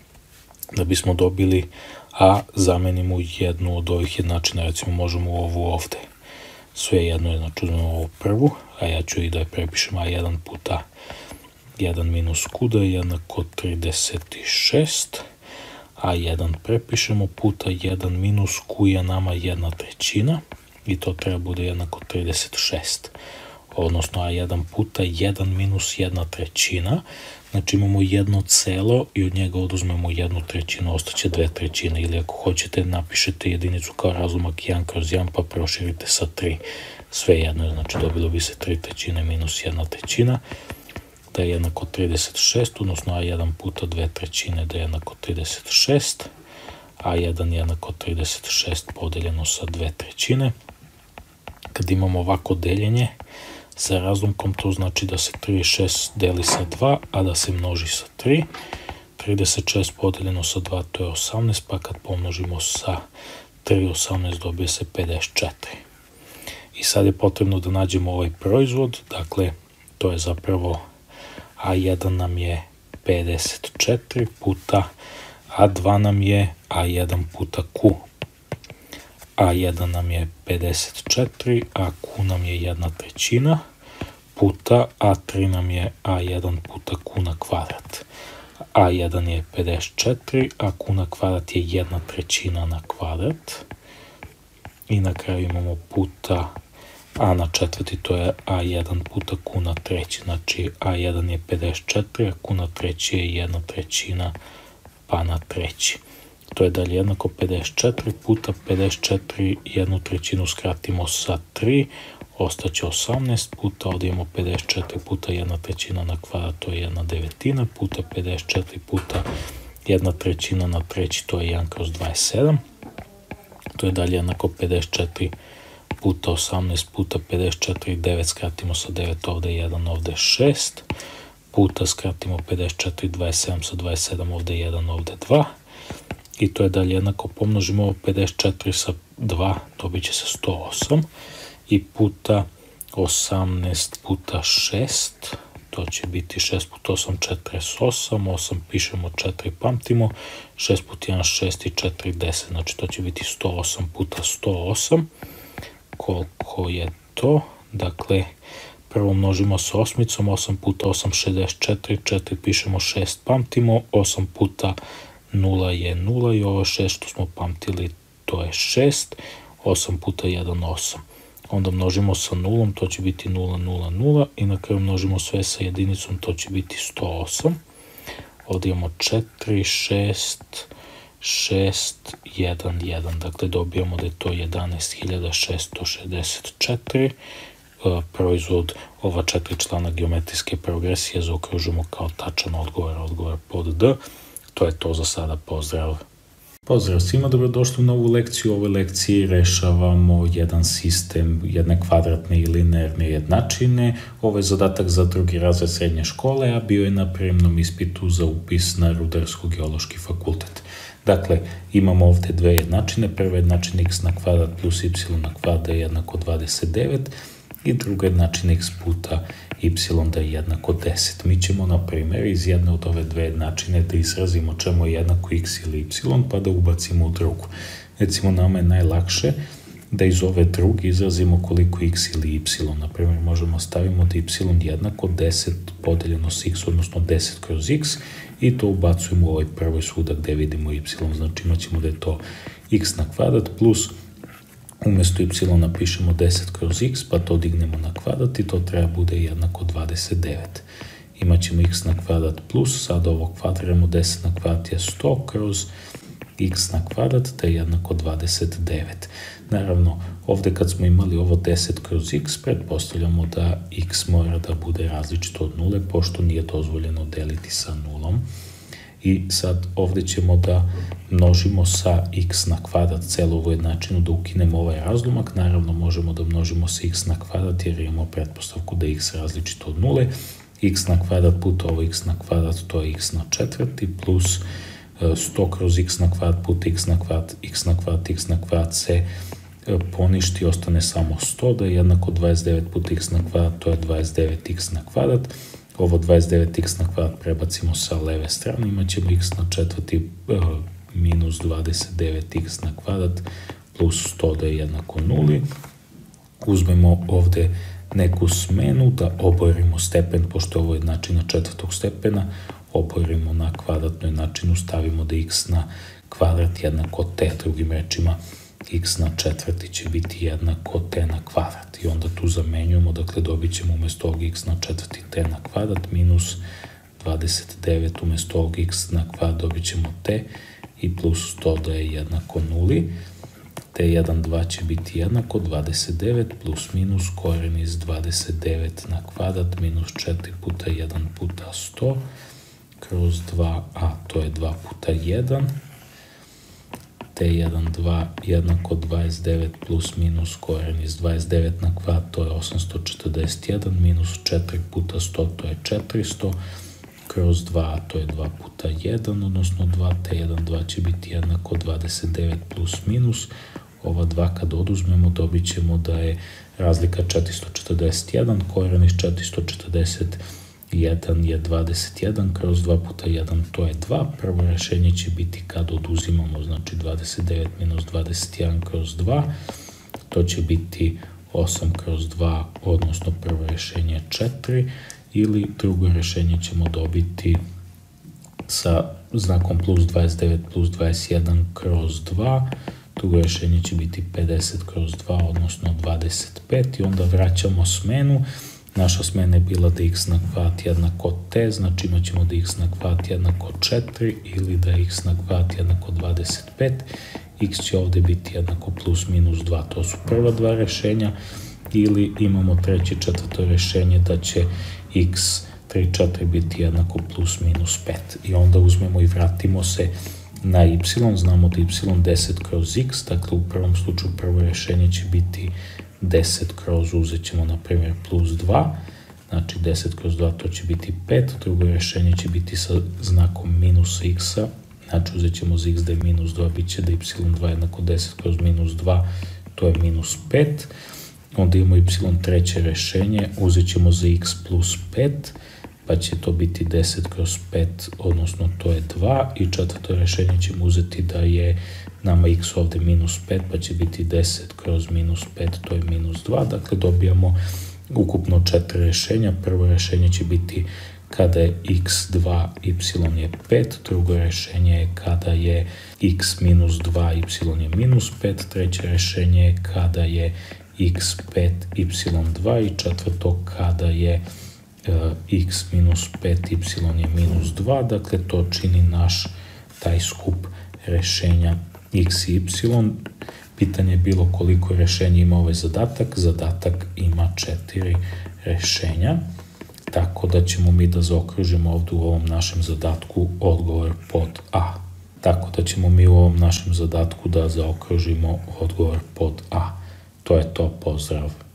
da bismo dobili a, zamenimo jednu od ovih jednačina, recimo možemo ovu ovde. Sve jedno je, znači uzmemo ovu prvu, a ja ću i da je prepišem a jedan puta jedan minus q, da je jednako trideset šest, a jedan prepišemo puta jedan minus q je nama jedna trećina i to treba bude jednako trideset šest, odnosno a jedan puta jedan minus jedna trećina, znači imamo jedno celo i od njega oduzmemo jednu trećinu, ostaće dve trećine, ili ako hoćete napišete jedinicu kao razlomak jedan kroz jedan pa proširite sa tri, sve jedno, znači dobilo bi se tri trećine minus jedna trećina, da je jednako trideset šest, odnosno a jedan puta dve trećine da je jednako trideset šest, a jedan jednako trideset šest podeljeno sa dve trećine. Kad imamo ovako deljenje sa razlomkom, to znači da se trideset šest deli sa dva, a da se množi sa tri. trideset šest podeljeno sa dva to je osamnaest, pa kad pomnožimo sa tri, osamnaest dobije se pedeset četiri. I sad je potrebno da nađemo ovaj proizvod, dakle to je zapravo a jedan nam je pedeset četiri puta a dva nam je a jedan puta q. a jedan nam je pedeset četiri, a q nam je jedna trećina, puta a tri nam je a jedan puta q na kvadrat. a jedan je pedeset četiri, a q na kvadrat je jedna trećina na kvadrat. I na kraju imamo puta a na četvrti, to je a jedan puta q na treći, znači a jedan je pedeset četiri, a q na treći je jedna trećina pa na treći. To je dalje jednako pedeset četiri puta pedeset četiri, jednu trećinu skratimo sa tri, ostaće osamnaest, puta ovdje imamo pedeset četiri puta jedna trećina na kvadrat, to je jedna devetina, puta pedeset četiri puta jedna trećina na treći, to je jedan kroz dvadeset sedam. To je dalje jednako pedeset četiri puta osamnaest puta pedeset četiri, devet skratimo sa devet, ovdje je jedan, ovdje je šest, puta skratimo pedeset četiri, dvadeset sedam sa dvadeset sedam, ovdje je jedan, ovdje je dva. I to je dalje jednako, pomnožimo ovo pedeset četiri sa dva, dobit će se sto osam, i puta osamnaest puta šest, to će biti šest puta osam, četrdeset osam, osam pišemo, četiri pamtimo, šest puta jedan, šest i četiri, deset, znači to će biti sto osam puta sto osam. Koliko je to? Dakle, prvo množimo sa osmicom, osam puta osam, šezdeset četiri, četiri pišemo, šest pamtimo, osam puta nula je nula i ovo šest što smo pamtili to je šest, osam puta jedan, osam. Onda množimo sa nulom, to će biti nula, nula, nula i na kraju množimo sve sa jedinicom, to će biti sto osam. ovdje imamo četiri, šest, šest, jedan, jedan. Dakle, dobijamo da je to jedanaest hiljada šesto šezdeset četiri. Proizvod ova četiri člana geometrijske progresije zaokružimo kao tačan odgovor, odgovor pod D. To je to za sada, pozdrav! Pozdrav svima, dobrodošli u novu lekciju. U ovoj lekciji rešavamo jedan sistem jedne kvadratne i linearne jednačine. Ovo je zadatak za drugi razred srednje škole, a bio je na prijemnom ispitu za upis na Rudarsko-geološki fakultet. Dakle, imamo ovdje dve jednačine. Prva jednačina x na kvadrat plus y na kvadrat je jednako dvadeset devet i druga jednačina x puta y da je jednako deset. Mi ćemo, na primjer, iz jedne od ove dve jednačine da izrazimo čemu je jednako x ili y, pa da ubacimo u drugu. Recimo, nama je najlakše da iz ove druge izrazimo koliko x ili y. Na primjer, možemo stavimo da y jednako deset podeljeno s x, odnosno deset kroz x, i to ubacujemo u ovoj prvoj svuda gdje vidimo y. Znači, imat ćemo da je to x na kvadrat plus umjesto y napišemo deset kroz x, pa to dignemo na kvadrat i to treba bude jednako dvadeset devet. Imaćemo x na kvadrat plus, sad ovo kvadriramo, deset na kvadrat je sto kroz x na kvadrat, te je jednako dvadeset devet. Naravno, ovdje kad smo imali ovo deset kroz x, pretpostavljamo da x mora da bude različito od nule, pošto nije dozvoljeno deliti sa nulom. I sad ovdje ćemo da množimo sa x na kvadrat celu ovu jednačinu, da ukinemo ovaj razlomak. Naravno, možemo da množimo sa x na kvadrat jer imamo pretpostavku da je x različito od nule. X na kvadrat puta ovo x na kvadrat, to je x na četvrti, plus sto kroz x na kvadrat puta x na kvadrat, x na kvadrat, x na kvadrat se poništi, ostane samo sto, da je jednako dvadeset devet puta x na kvadrat, to je dvadeset devet x na kvadrat. Ovo dvadeset devet x na kvadrat prebacimo sa leve strane, imat ćemo x na četvrti minus dvadeset devet x na kvadrat plus sto da je jednako nuli. Uzmemo ovdje neku smenu da oborimo stepen, pošto ovo je jednačina četvrtog stepena, oborimo na kvadratnu jednačinu, stavimo da x na kvadrat jednako t, drugim rečima x na četvrti će biti jednako t na kvadrat. I onda tu zamenjujemo, dakle dobit ćemo umjesto ovog x na četvrti t na kvadrat minus dvadeset devet, umjesto ovog x na kvadrat dobit ćemo t i plus sto da je jednako nuli. t jedan, dva će biti jednako dvadeset devet plus minus koren iz dvadeset devet na kvadrat minus četiri puta jedan puta sto kroz dva, a to je dva puta jedan. t jedan, dva jednako dvadeset devet plus minus koren iz dvadeset devet na kvadrat, to je osamsto četrdeset jedan, minus četiri puta sto, to je četiristo, kroz dva, to je dva puta jedan, odnosno dva, t jedan, dva će biti jednako dvadeset devet plus minus, ova dva kad oduzmemo dobit ćemo da je razlika četiristo četrdeset jedan, koren iz četiristo četrdeset jedan je dvadeset jedan, kroz dva puta jedan, to je dva. Prvo rješenje će biti kad oduzimamo, znači dvadeset devet minus dvadeset jedan kroz dva, to će biti osam kroz dva, odnosno prvo rješenje je četiri, ili drugo rješenje ćemo dobiti sa znakom plus dvadeset devet plus dvadeset jedan kroz dva, drugo rješenje će biti pedeset kroz dva, odnosno dvadeset pet, i onda vraćamo smenu. Naša smena je bila da x na kvadrat jednako t, znači imat ćemo da x na kvadrat jednako četiri ili da x na kvadrat jednako dvadeset pet. X će ovdje biti jednako plus minus dva, to su prva dva rješenja, ili imamo treće i četvrto rješenje da će x tri, četiri biti jednako plus minus pet. I onda uzmemo i vratimo se na y, znamo da y deset kroz x, dakle u prvom slučaju prvo rješenje će biti deset kroz, uzet ćemo na primjer plus dva, znači deset kroz dva to će biti pet, drugo rješenje će biti sa znakom minus x-a, znači uzet ćemo za x da je minus dva, bit će da y dva jednako deset kroz minus dva, to je minus pet, onda imamo y treće rješenje, uzet ćemo za x plus pet, pa će to biti deset kroz pet, odnosno to je dva, i četvrto rješenje ćemo uzeti da je nama x ovdje minus pet, pa će biti deset kroz minus pet, to je minus dva, dakle dobijamo ukupno četiri rješenja. Prvo rješenje će biti kada je x dva, y je pet, drugo rješenje je kada je x minus dva, y je minus pet, treće rješenje je kada je x pet, y dva, i četvrto kada je x minus pet, y je minus dva, dakle to čini naš taj skup rešenja x i y. Pitanje je bilo koliko rešenja ima ovaj zadatak. Zadatak ima četiri rešenja, tako da ćemo mi da zaokružimo ovdje u ovom našem zadatku odgovor pod A. Tako da ćemo mi u ovom našem zadatku da zaokružimo odgovor pod A. To je to, pozdrav!